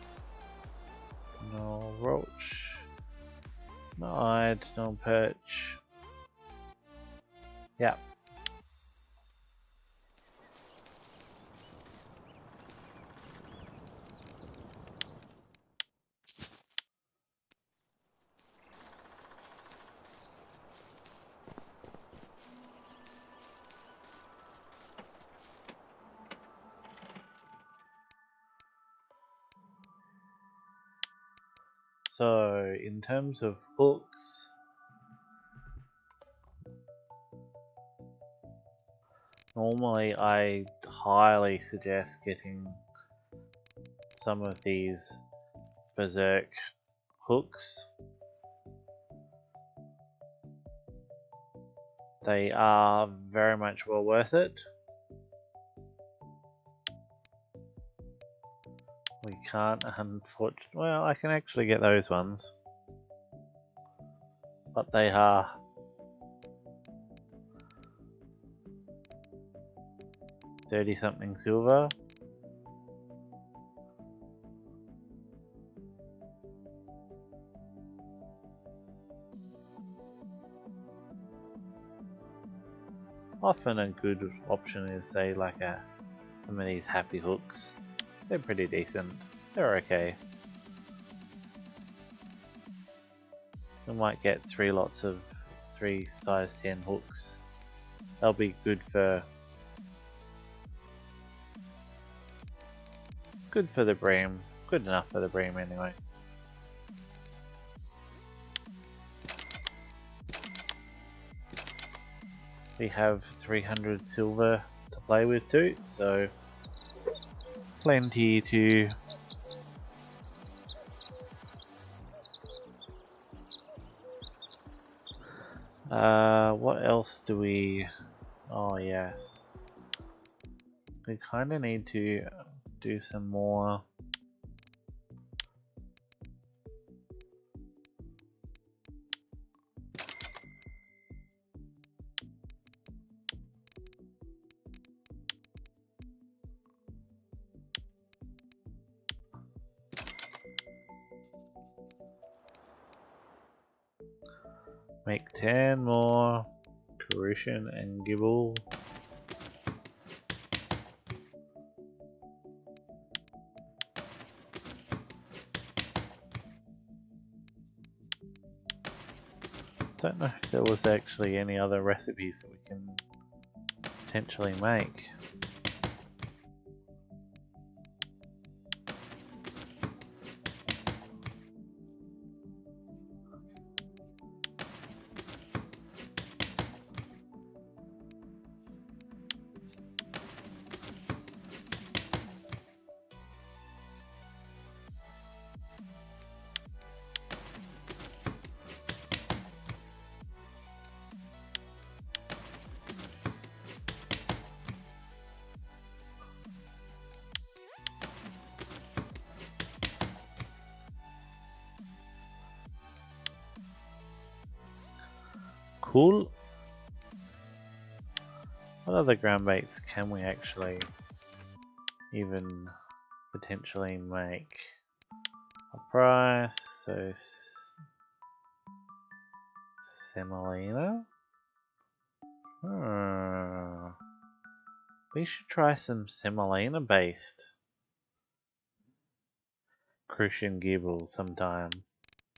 No roach, no hide, no perch. Yeah. So, in terms of hooks, normally I highly suggest getting some of these berserk hooks. They are very much well worth it. We can't, unfortunately, well, I can actually get those ones, but they are thirty something silver. Often a good option is, say, like a, some of these happy hooks. They're pretty decent. They're okay. We might get three lots of three size ten hooks. They'll be good for good for the bream. Good enough for the bream anyway. We have three hundred silver to play with too, so plenty to uh what else do we, oh yes, we kind of need to do some more make ten more Crucian and Gibble. Don't know if there was actually any other recipes that we can potentially make. Cool. What other ground baits can we actually even potentially make a price? So semolina. Hmm. We should try some semolina based Crucian Gibble sometime.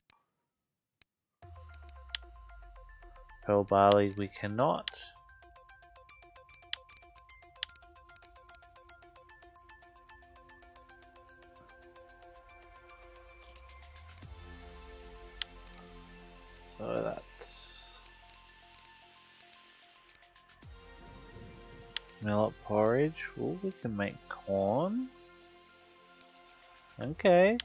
Pearl barley we cannot. So that's millet porridge. Ooh, we can make corn. Okay.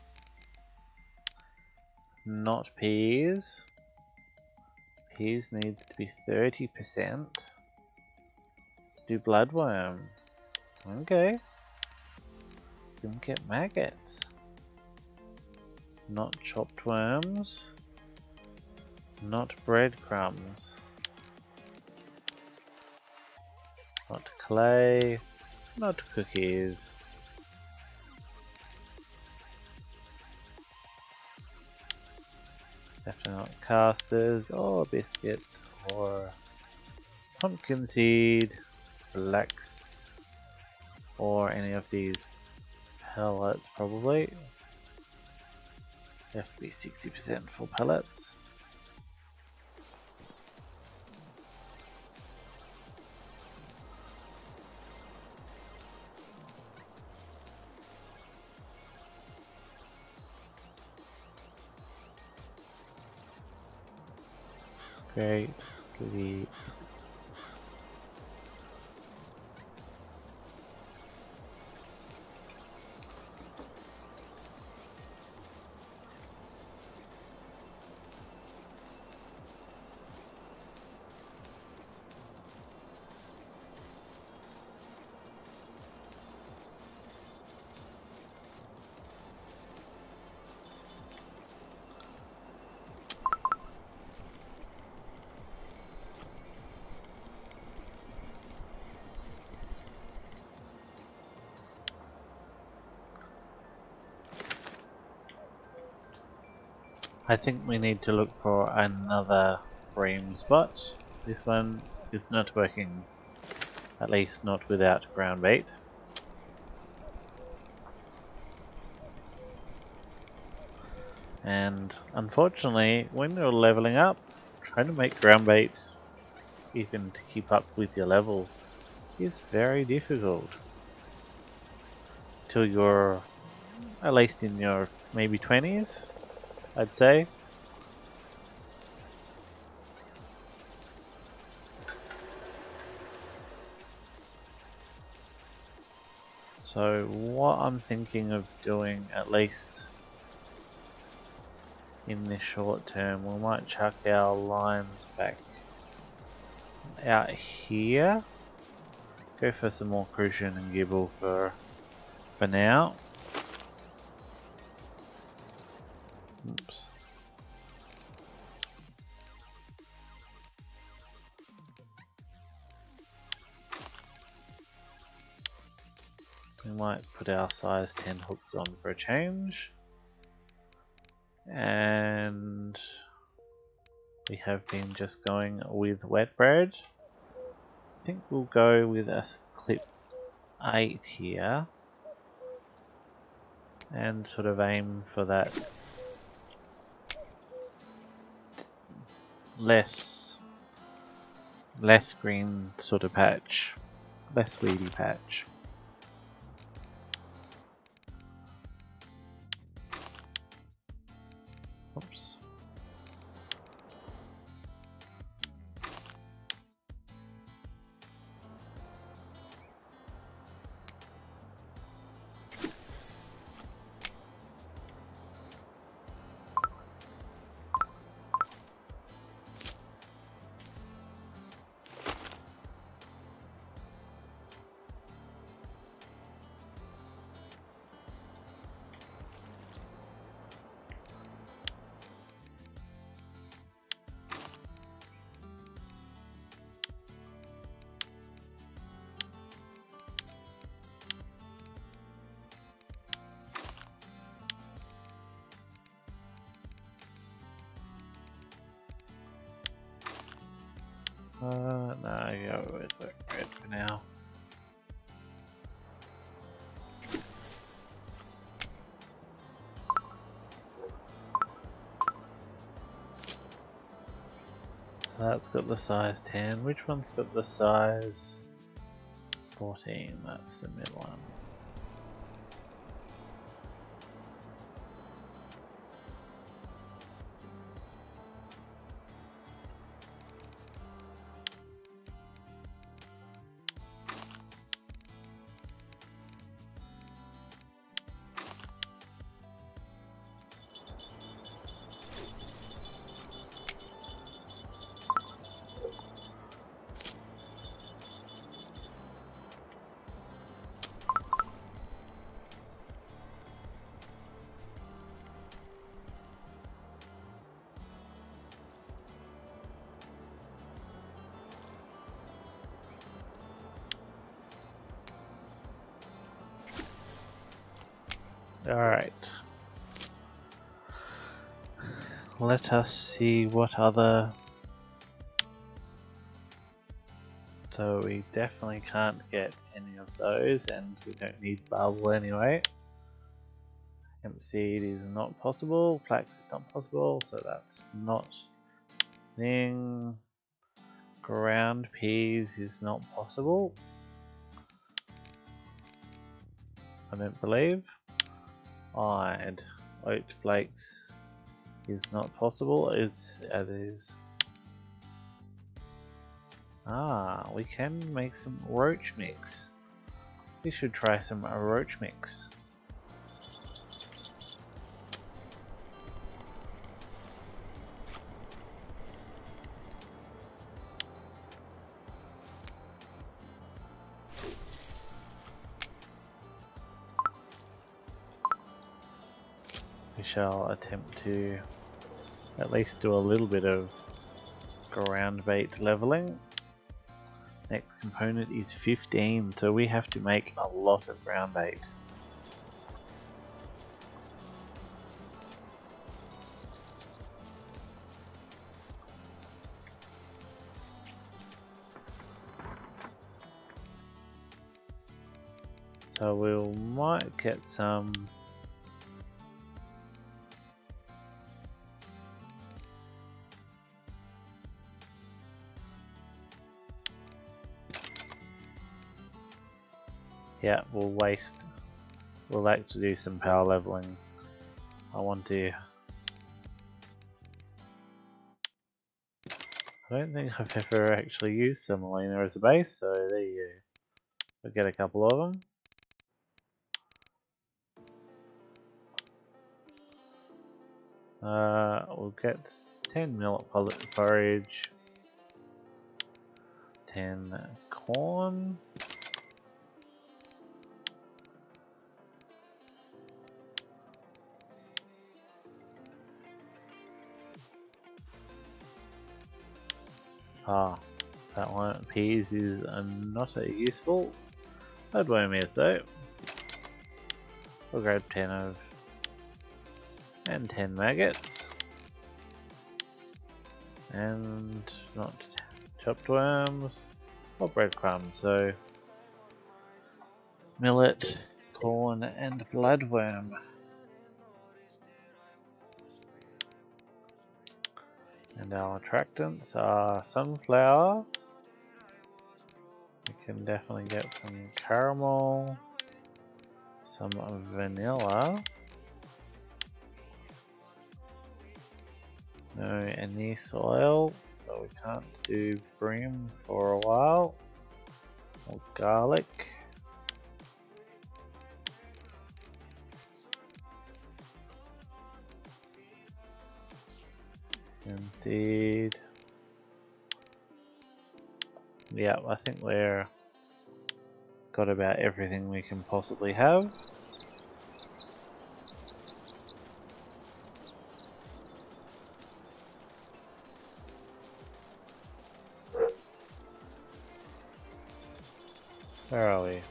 Not peas. Peas needs to be thirty percent. Do bloodworm. Okay. Can get maggots. Not chopped worms. Not breadcrumbs. Not clay. Not cookies. Definitely not casters or biscuit or pumpkin seed, flax, or any of these pellets probably. They have to be sixty percent for pellets. Great. The I think we need to look for another frame spot. This one is not working, at least not without ground bait. And unfortunately, when you're leveling up, trying to make ground bait, even to keep up with your level, is very difficult. Till you're at least in your maybe twenties. I'd say. So what I'm thinking of doing, at least in the short term, we might chuck our lines back out here. Go for some more crucian and gibble for for now. Oops. We might put our size ten hooks on for a change. And we have been just going with wet bread. I think we'll go with a clip eight here. And sort of aim for that less less green sort of patch, less weedy patch. Oops. Uh, no, I go with red for now. So that's got the size ten. Which one's got the size fourteen? That's the mid one. Alright. Let us see what other... So we definitely can't get any of those, and we don't need bubble anyway. Hemp seed is not possible, flax is not possible, so that's not thing. Ground peas is not possible. I don't believe. I'd oat flakes is not possible. It's it is. Ah, we can make some roach mix. We should try some roach mix. We shall attempt to at least do a little bit of ground bait leveling. Next component is fifteen, so we have to make a lot of ground bait. So we might get some Yeah, we'll waste. We'll like to do some power leveling. I want to. I don't think I've ever actually used semolina as a base, so there you go. We'll get a couple of them. Uh, we'll get ten millet porridge, ten corn. Ah, that one. Peas is uh, not a useful. Bloodworm is though. We'll grab ten of and ten maggots. And not chopped worms or breadcrumbs, so millet, corn and bloodworm. And our attractants are sunflower. We can definitely get some caramel, some vanilla. No anise oil, so we can't do brim for a while. Or garlic. And seed. Yeah, I think we're got about everything we can possibly have. Where are we?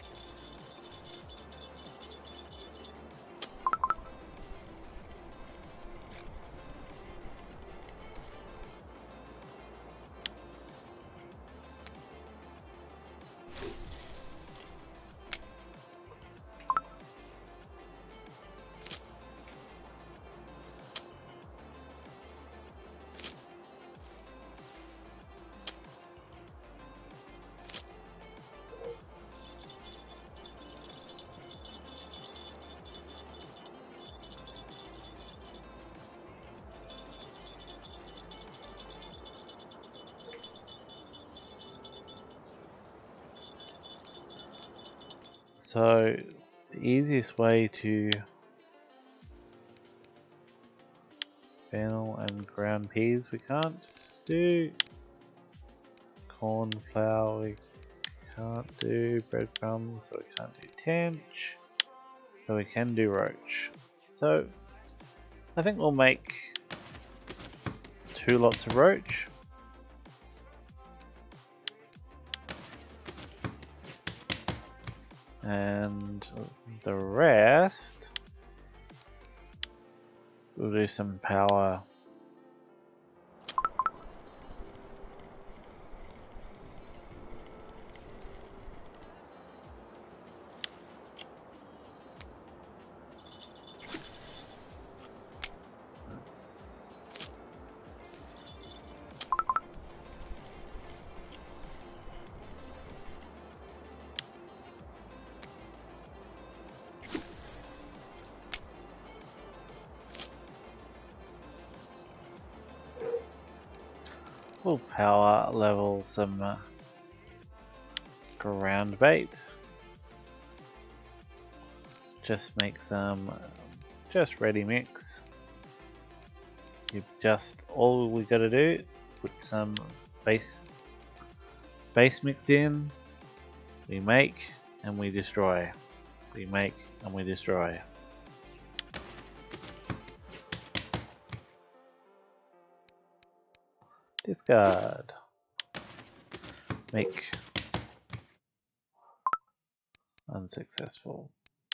So, the easiest way to fennel and ground peas we can't do. Corn flour we can't do. Breadcrumbs, so we can't do tench. So we can do roach. So, I think we'll make two lots of roach. And the rest We'll do some power. We'll power level some uh, ground bait. Just make some um, just ready mix. You just all we gotta do, put some base base mix in. We make and we destroy. We make and we destroy. Discard. Make. Unsuccessful.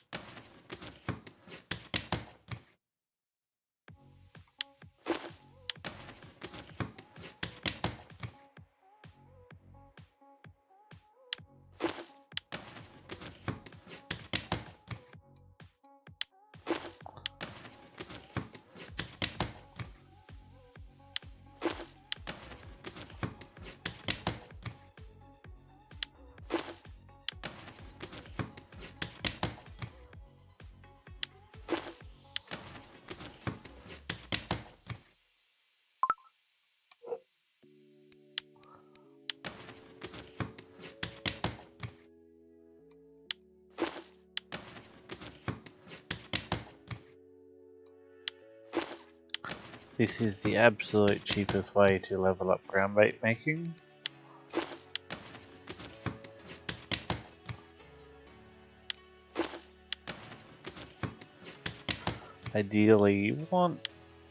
This is the absolute cheapest way to level up ground bait making. Ideally, you want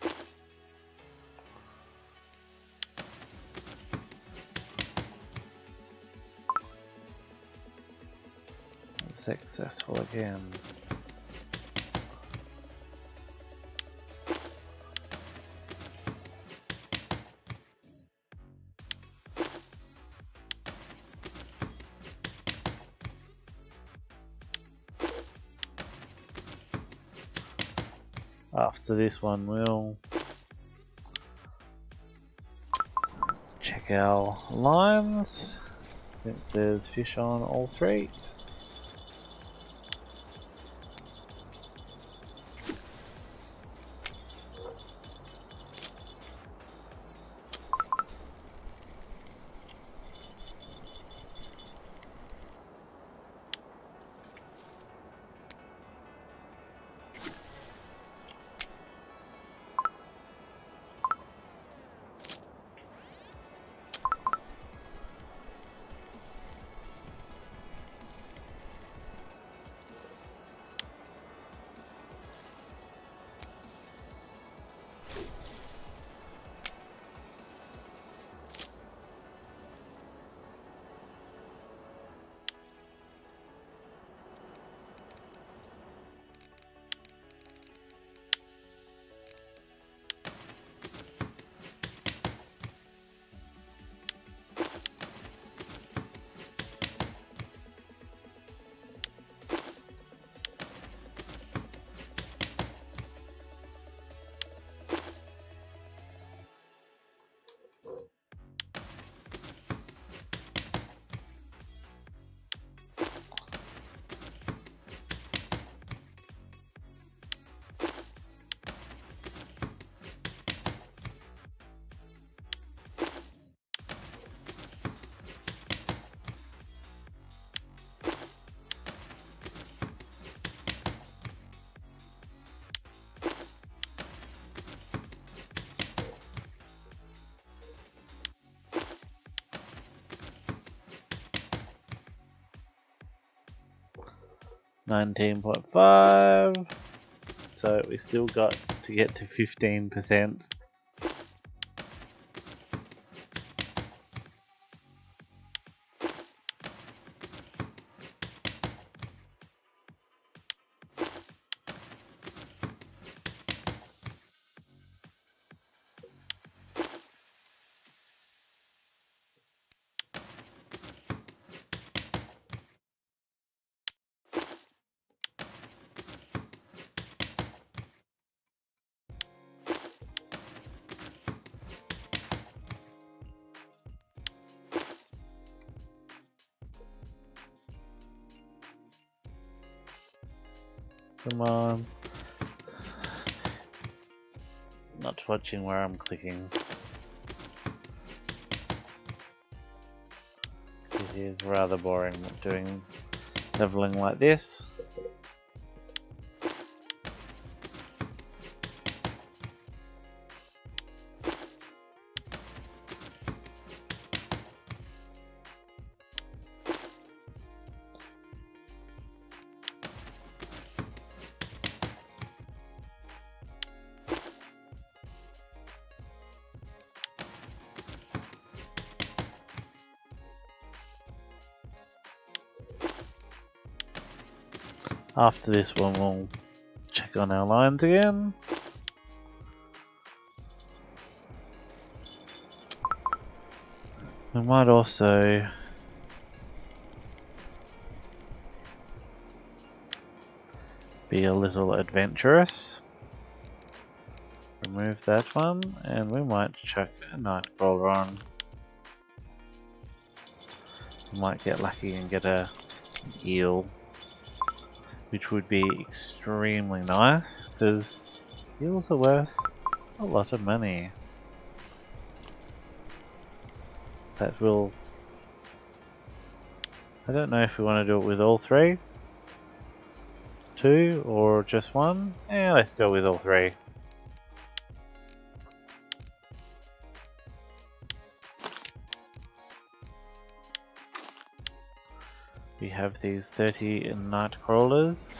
successful again. After this one, we'll check our lines, since there's fish on all three. nineteen point five, so we still got to get to fifteen percent. Come on. Not watching where I'm clicking. It is rather boring doing leveling like this. After this one, we'll check on our lines again. We might also be a little adventurous. Remove that one, and we might chuck a nightcrawler on. We might get lucky and get a eel, which would be extremely nice, because eels are worth a lot of money. That will... I don't know if we want to do it with all three, two, or just one. Yeah, let's go with all three. We have these thirty night crawlers.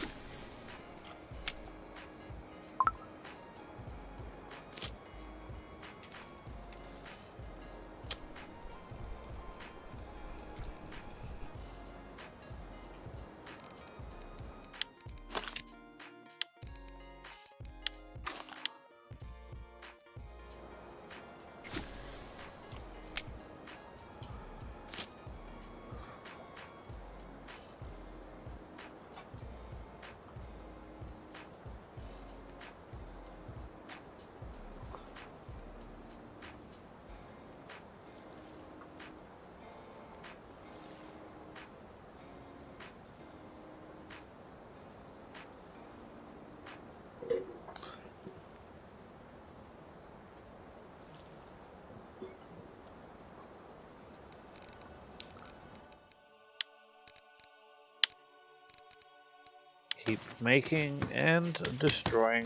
Keep making and destroying.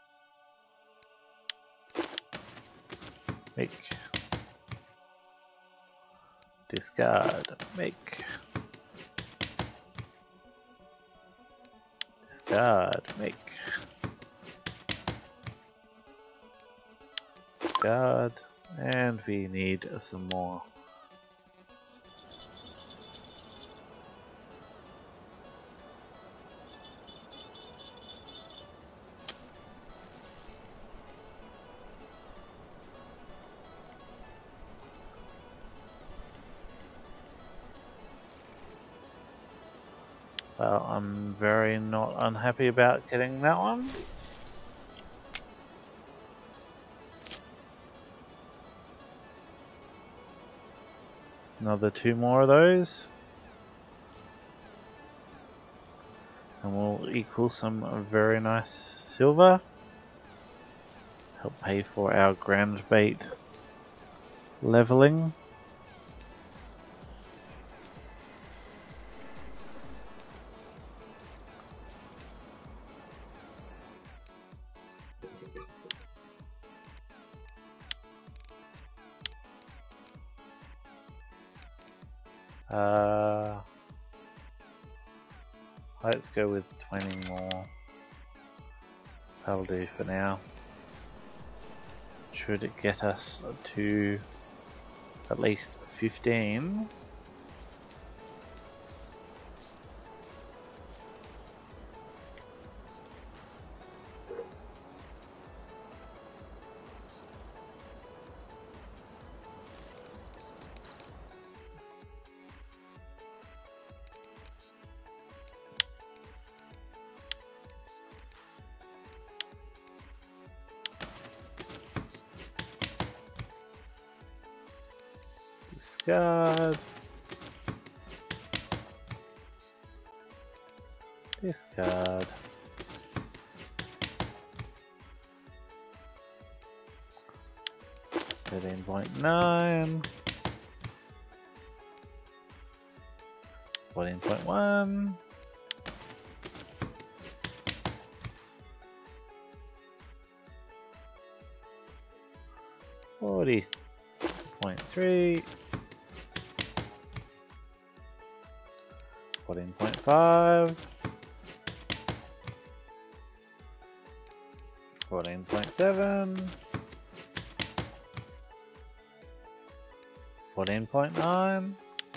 Make. Discard. Make. Discard. Make. Discard. And we need some more. Well, I'm very not unhappy about getting that one. Another two more of those. And we'll equal some very nice silver. Help pay for our grand bait leveling. Uh, let's go with twenty more. That'll do for now. Should it get us to at least fifteen? Discard. Discard. thirteen point nine. fourteen point one. forty point three. fourteen point five. fourteen point seven. fourteen point nine.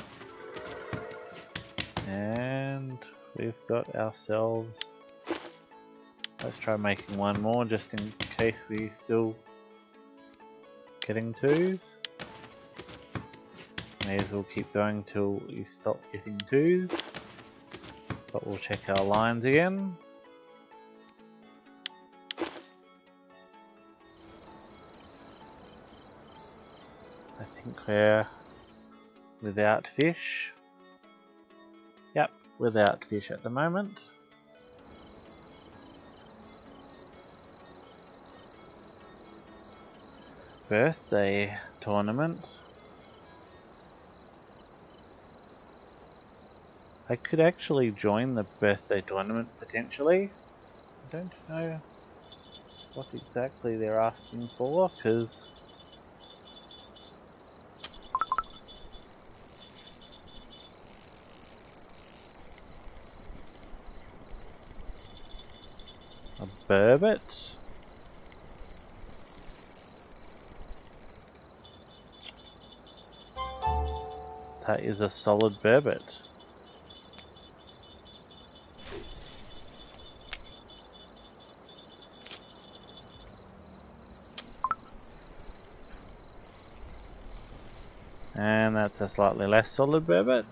And we've got ourselves, let's try making one more just in case we still getting twos. May as well keep going till you stop getting twos, but we'll check our lines again. I think we're without fish. Yep, without fish at the moment. Birthday tournament. I could actually join the birthday tournament potentially. I don't know what exactly they're asking for, because a burbot. That is a solid burbot. And that's a slightly less solid burbot.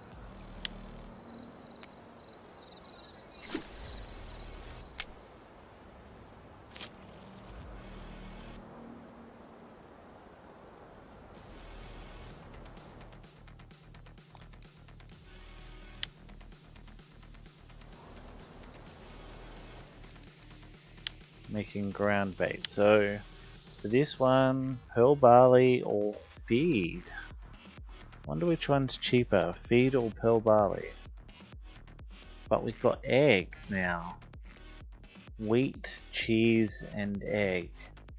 Making ground bait. So for this one, pearl barley or feed. Wonder which one's cheaper, feed or pearl barley. But we've got egg now. Wheat, cheese, and egg.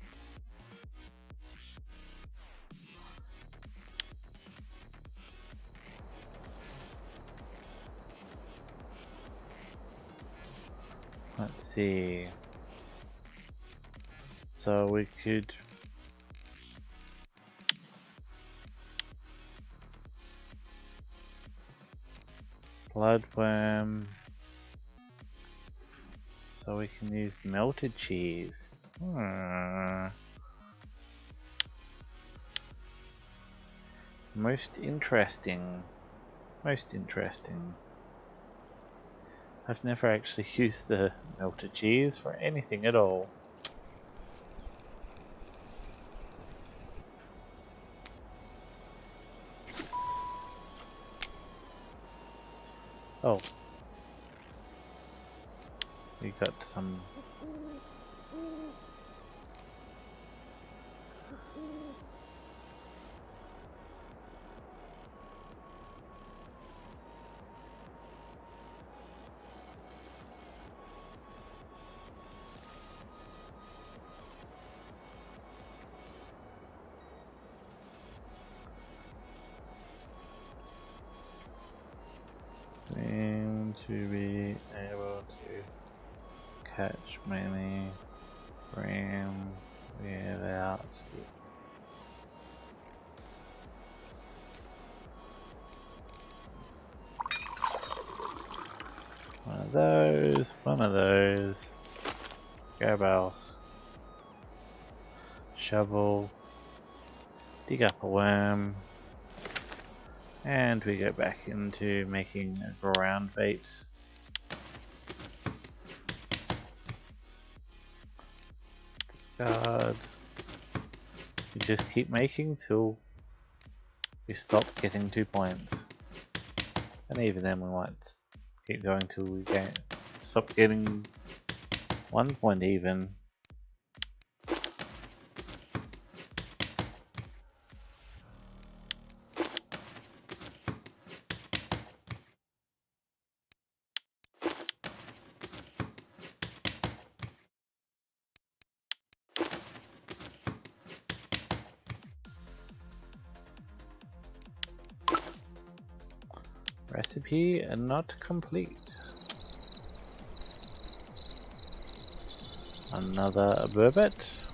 Let's see. So we could bloodworm. So we can use melted cheese. Hmm. Most interesting. Most interesting. I've never actually used the melted cheese for anything at all. Oh. We got some... seem to be able to catch many ram without one of those, one of those, grab our shovel, dig up a worm, and we go back into making a ground bait. Discard. We just keep making till we stop getting two points. And even then we might keep going till we get stop getting one point even. Recipe not complete. Another burbot.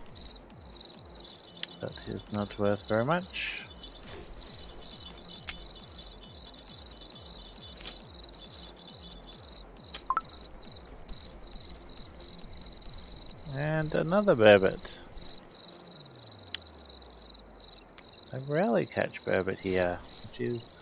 That is not worth very much. And another burbot. I rarely catch burbot here, which is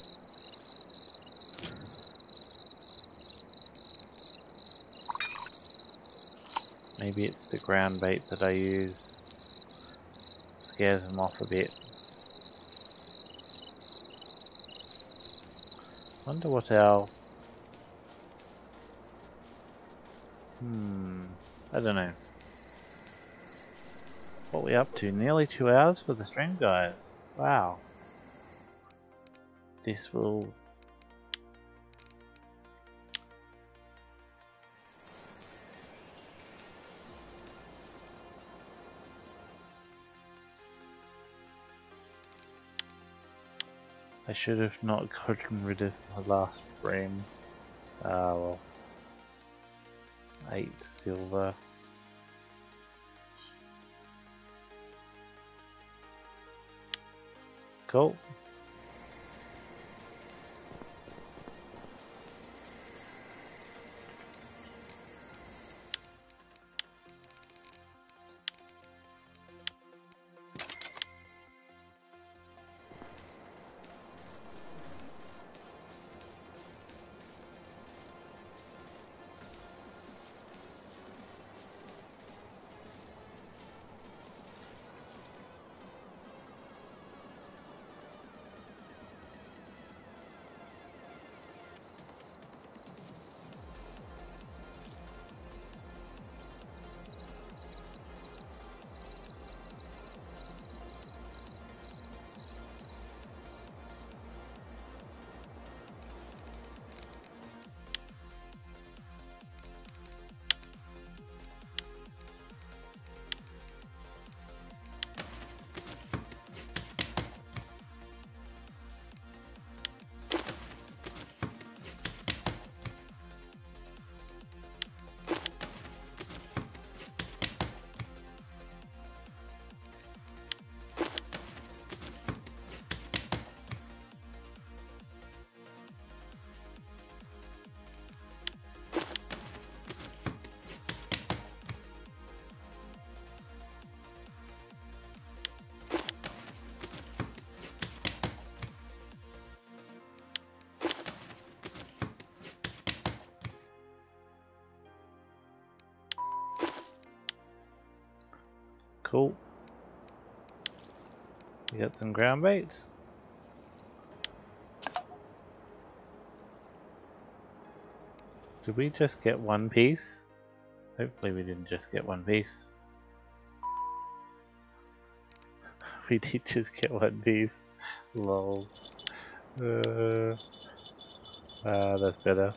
maybe it's the ground bait that I use. Scares them off a bit. Wonder what our... Hmm... I don't know. What we up to? Nearly two hours for the stream, guys. Wow. This will... I should have not gotten rid of the last frame. Ah, well. Eight silver. Cool. Cool. We got some ground bait. Did we just get one piece? Hopefully we didn't just get one piece. We did just get one piece. Lols. Uh, ah, that's better.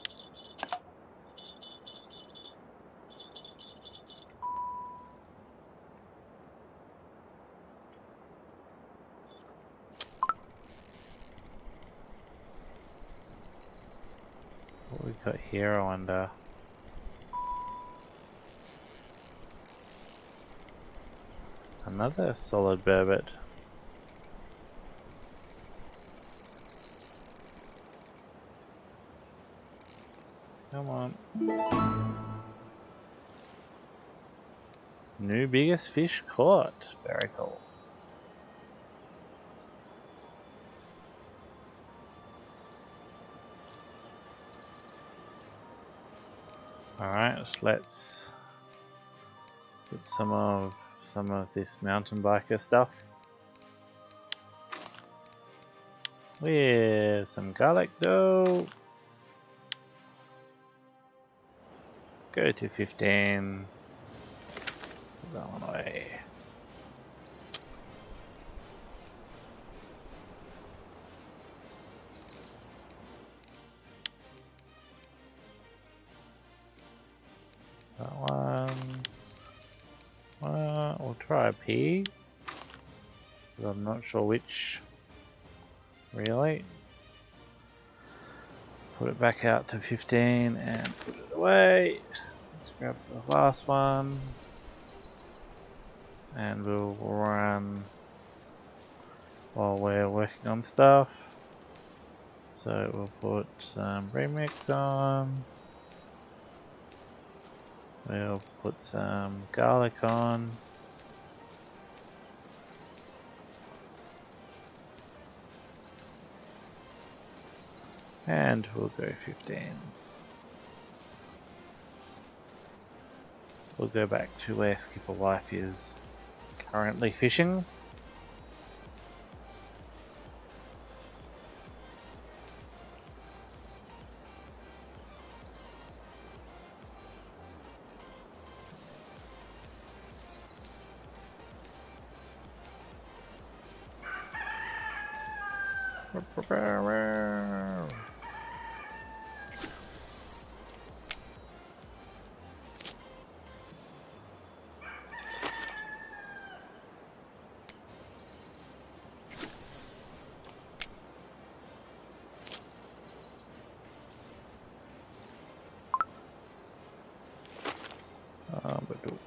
What we got here, I wonder. Another solid burbot. Come on. New biggest fish caught. Very cool. Alright, let's get some of some of this mountain biker stuff. With some garlic dough. Go to fifteen. Put that one away. That one. Uh, we'll try a P. But I'm not sure which. Really? Put it back out to fifteen and put it away. Let's grab the last one. And we'll run while we're working on stuff. So we'll put some remix on. We'll put some garlic on. And we'll go fifteen. We'll go back to where Skipper Wife is currently fishing. Um, but do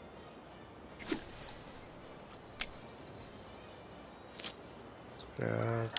grab.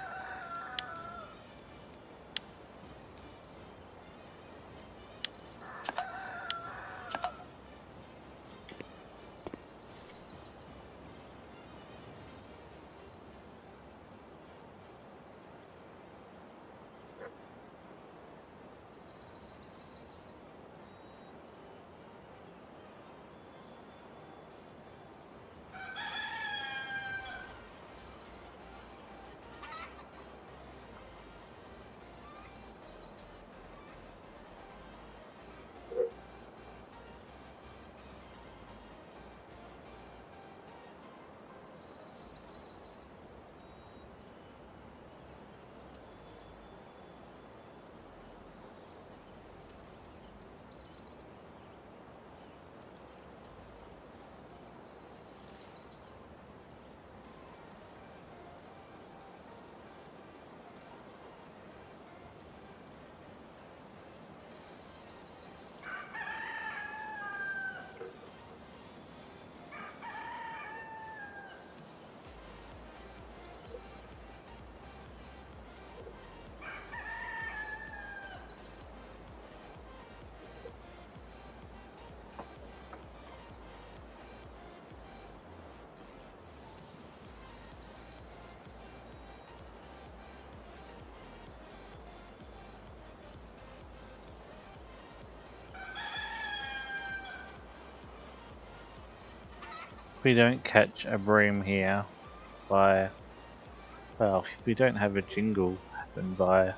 If we don't catch a bream here by, well, if we don't have a jingle happen by,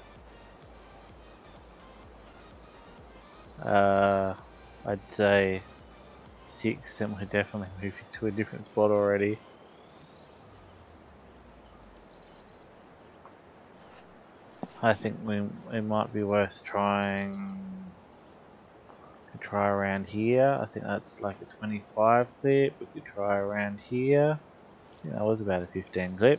uh, I'd say six, then we're definitely moving to a different spot already. I think we, it might be worth trying to try around here. I think that's like a twenty-five clip. We could try around here. I think that was about a fifteen clip.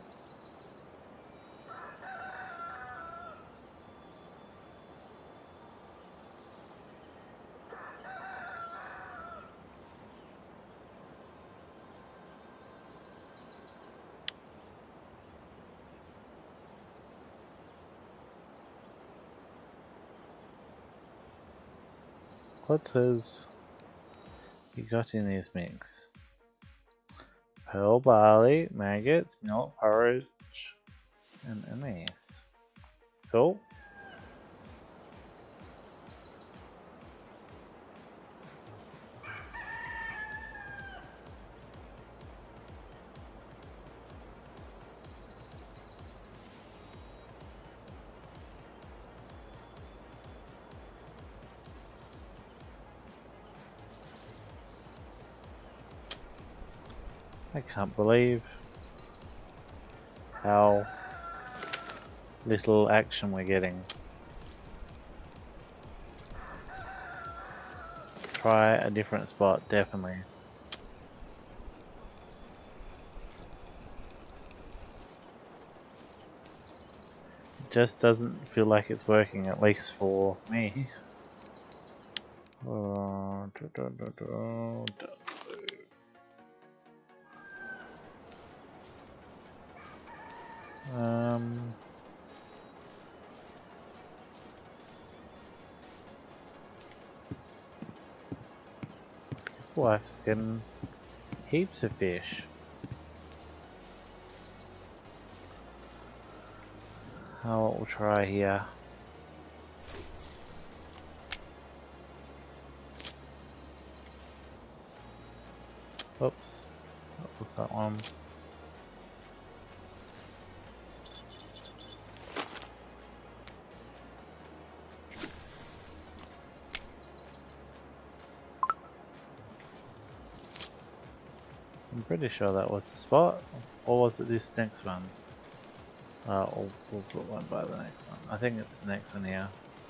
What has you got in this mix? Pearl barley, maggots, milk, porridge, and anise. Cool. I can't believe how little action we're getting. Try a different spot, definitely. just doesn't feel like it's working, at least for me. Uh, da, da, da, da, da. Um, wife's getting heaps of fish. Oh, what we'll try here. Oops, what was that one? I'm pretty sure that was the spot, or was it this next one? Uh, we'll, we'll put one by the next one. I think it's the next one here.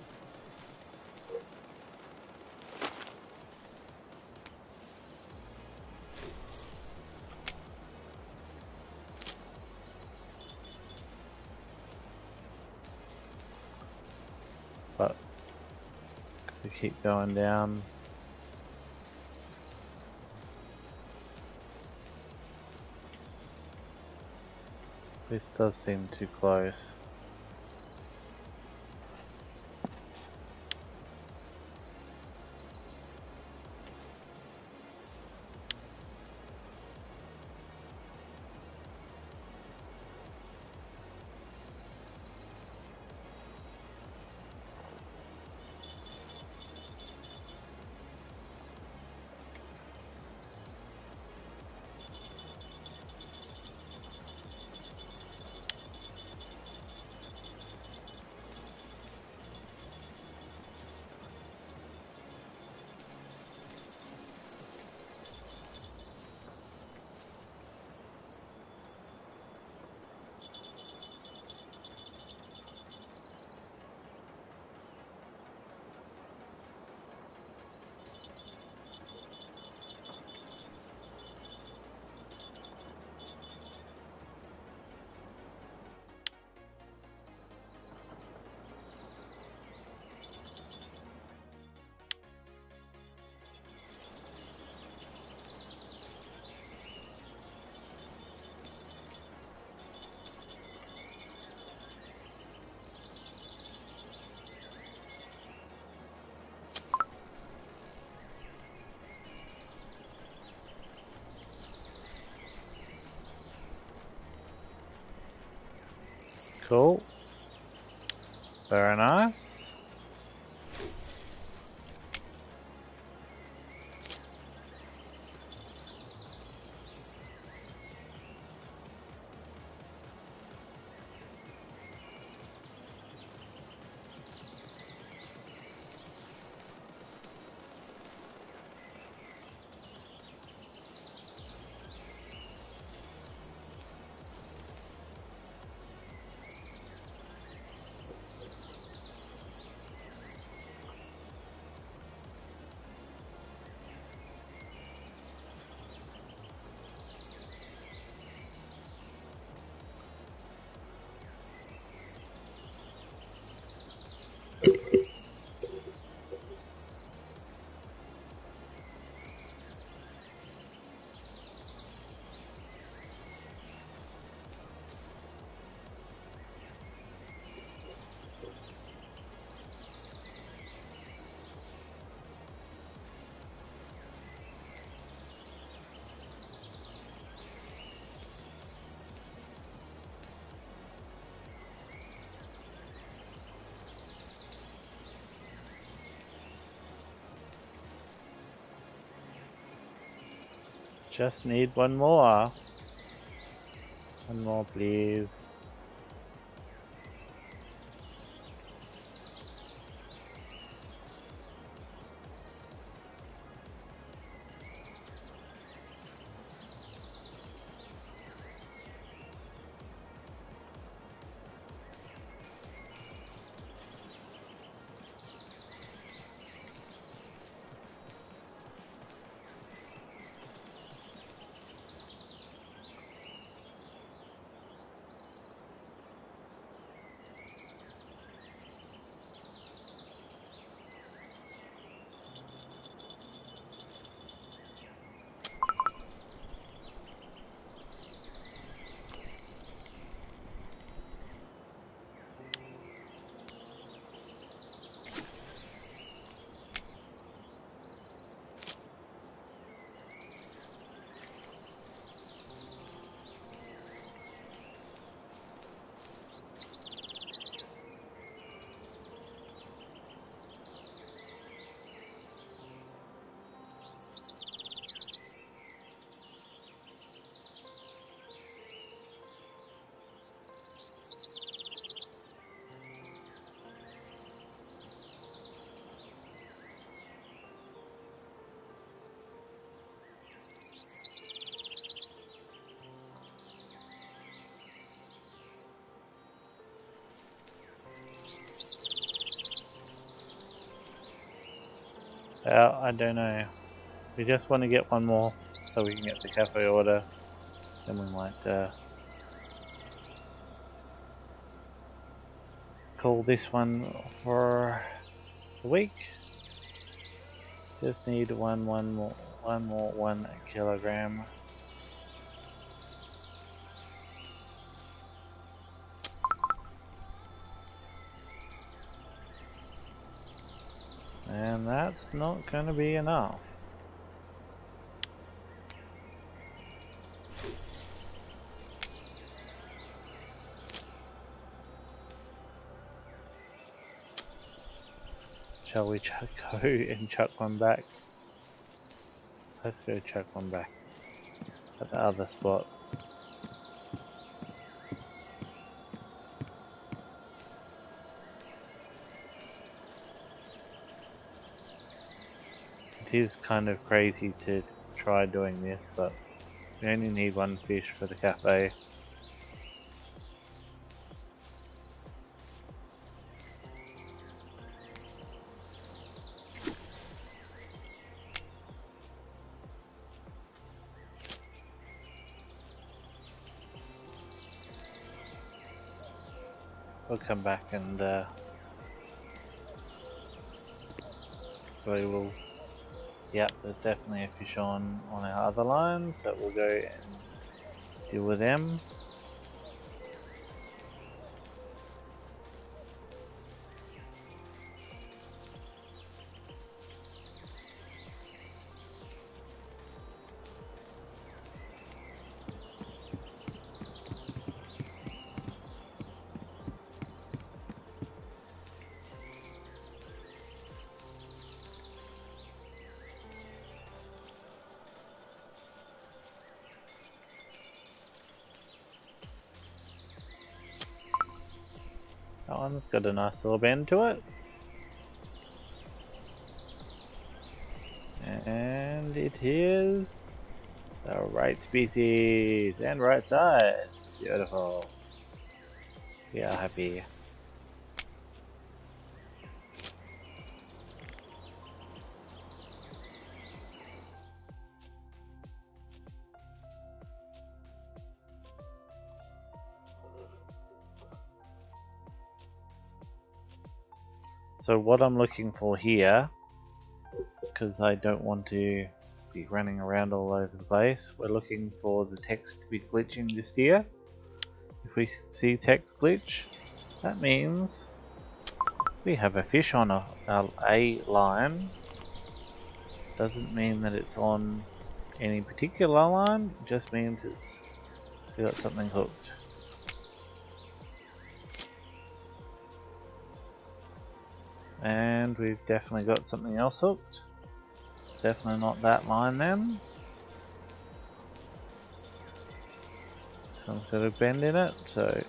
But we keep going down. This does seem too close. Cool. Very nice. Just need one more. One more, please. Uh, I don't know. We just want to get one more so we can get the cafe order. Then we might uh, call this one for the week. Just need one, one more, one more, one kilogram. And that's not going to be enough. Shall we chuck, go and chuck one back? Let's go chuck one back at the other spot. It is kind of crazy to try doing this, but we only need one fish for the cafe. We'll come back and uh, we will. Yep, there's definitely a fish on on our other lines, so we'll go and deal with them. That one's got a nice little bend to it. And it is the right species and right size. Beautiful. We are happy. So what I'm looking for here, because I don't want to be running around all over the place, we're looking for the text to be glitching just here. If we see text glitch, that means we have a fish on a, a, a line. Doesn't mean that it's on any particular line, it just means it's we got something hooked. And we've definitely got something else hooked. Definitely not that line then. This one's got a bend in it, so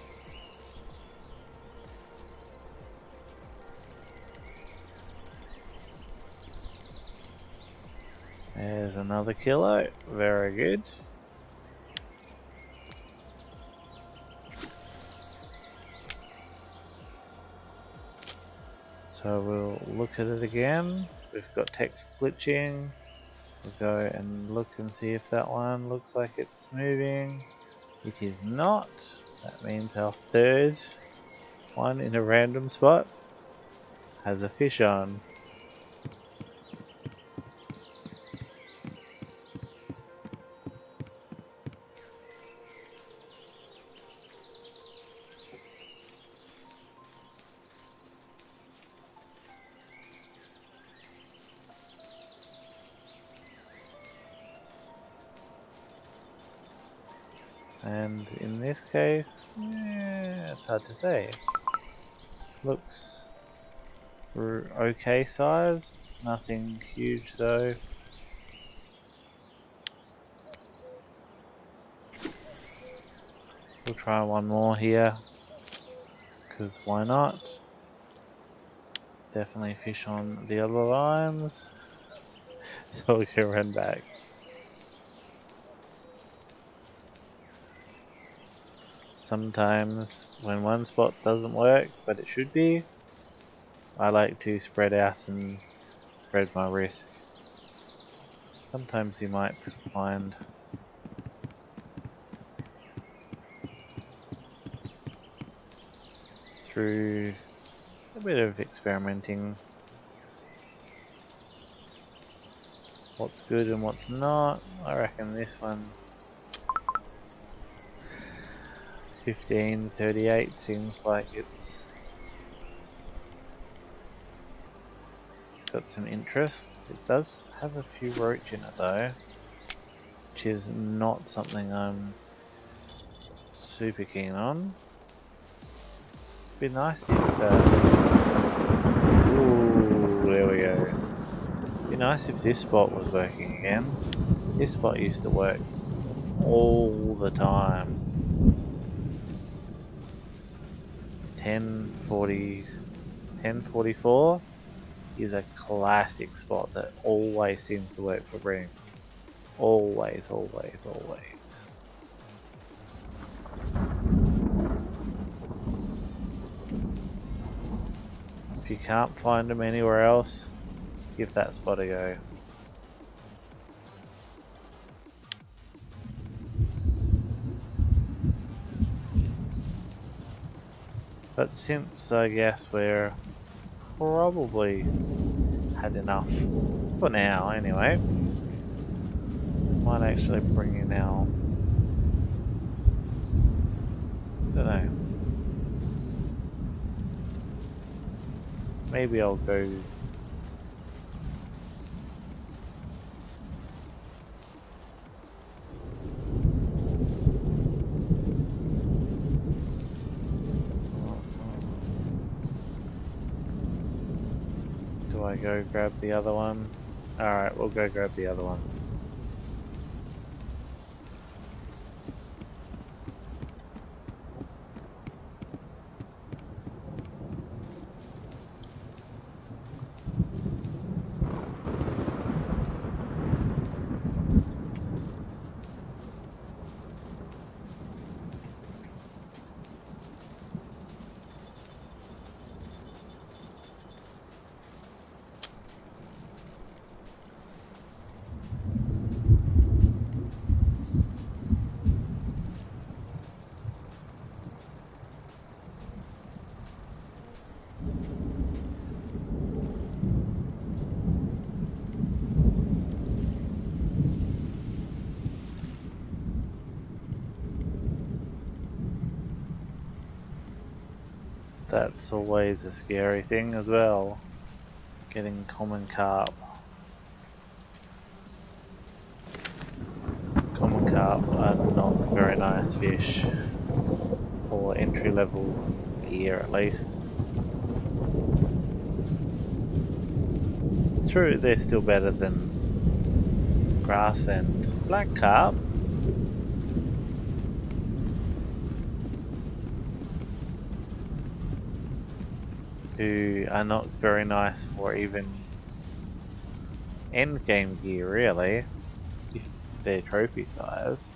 there's another kilo. Very good. So we'll look at it again. We've got text glitching. We'll go and look and see if that one looks like it's moving. It is not. That means our third one in a random spot has a fish on. And in this case, yeah, it's hard to say. Looks okay size, nothing huge though. We'll try one more here, because why not? Definitely fish on the other lines, so we can run back. Sometimes when one spot doesn't work, but it should be, I like to spread out and spread my risk. Sometimes you might find through a bit of experimenting what's good and what's not. I reckon this one fifteen thirty-eight seems like it's got some interest. It does have a few roach in it though, which is not something I'm super keen on. Be nice if uh, ooh, there we go. Be nice if this spot was working again. This spot used to work all the time. ten forty, ten forty-four is a classic spot that always seems to work for breeding. Always, always, always. If you can't find them anywhere else, give that spot a go. But since I guess we're probably had enough for now anyway, might actually bring in our, don't know, maybe I'll go do I go grab the other one? Alright, we'll go grab the other one. That's always a scary thing as well, getting common carp. Common carp are not very nice fish, or entry level gear at least. It's true, they're still better than grass and black carp. Who are not very nice for even end game gear really, if they're trophy size.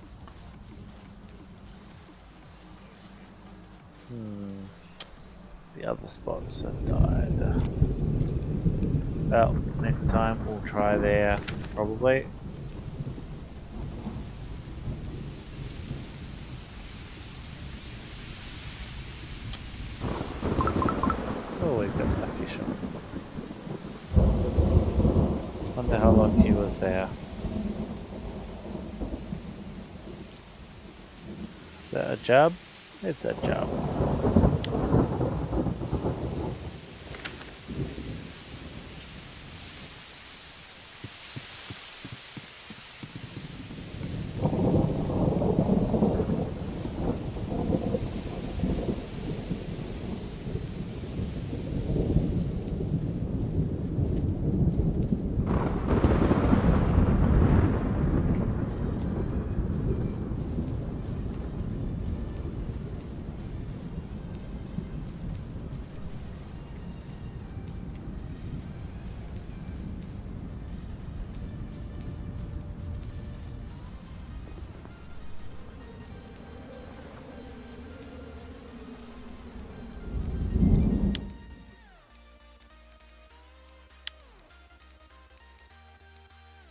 Hmm. The other spots have died. Well, next time we'll try there, probably. Oh, we got that fish on. Wonder how long he was there. Is that a jab? It's a jab.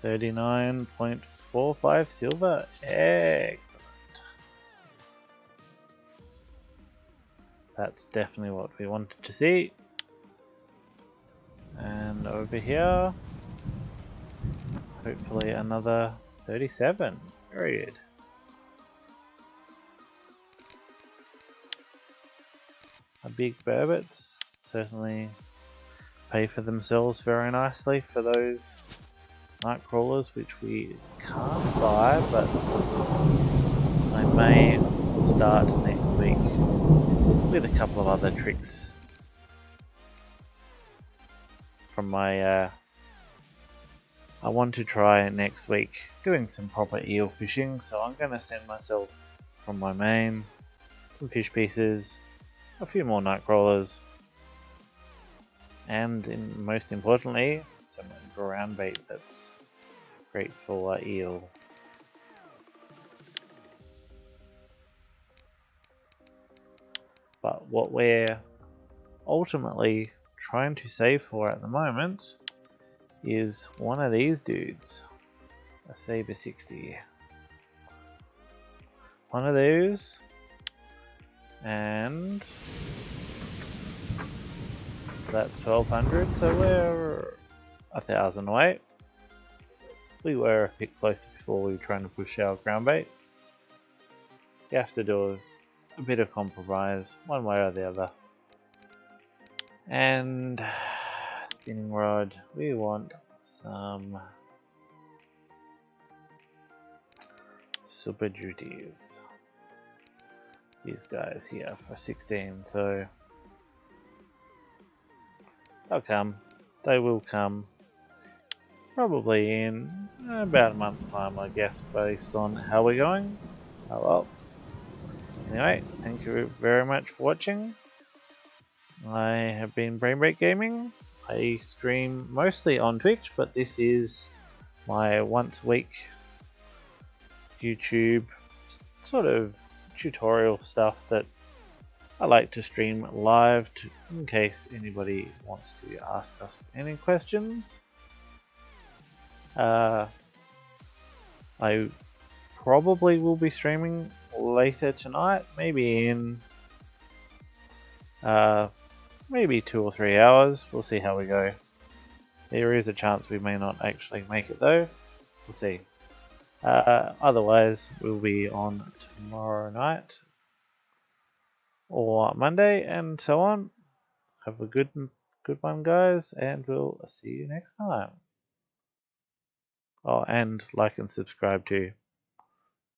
thirty-nine point four five silver. Excellent. That's definitely what we wanted to see. And over here, hopefully another thirty-seven. Very good. A big burbets certainly pay for themselves very nicely for those night crawlers, which we can't buy, but I may start next week with a couple of other tricks from my uh, I want to try next week doing some proper eel fishing, so I'm going to send myself from my main some fish pieces, a few more night crawlers, and in, most importantly, some ground bait that's great for eel. But what we're ultimately trying to save for at the moment is one of these dudes, a Saber sixty. One of those, and that's twelve hundred, so we're a thousand away. We were a bit closer before we were trying to push our ground bait. You have to do a, a bit of compromise, one way or the other. And spinning rod, we want some super duties. These guys here for sixteen, so they'll come. They will come. Probably in about a month's time, I guess, based on how we're going. Oh well. Anyway, thank you very much for watching. I have been Brainbreak Gaming. I stream mostly on Twitch, but this is my once a week YouTube sort of tutorial stuff that I like to stream live to, in case anybody wants to ask us any questions. Uh, I probably will be streaming later tonight, maybe in uh, maybe two or three hours. We'll see how we go. There is a chance we may not actually make it though. We'll see. Uh, otherwise, we'll be on tomorrow night or Monday and so on. Have a good, good one, guys, and we'll see you next time. Oh, and like and subscribe too.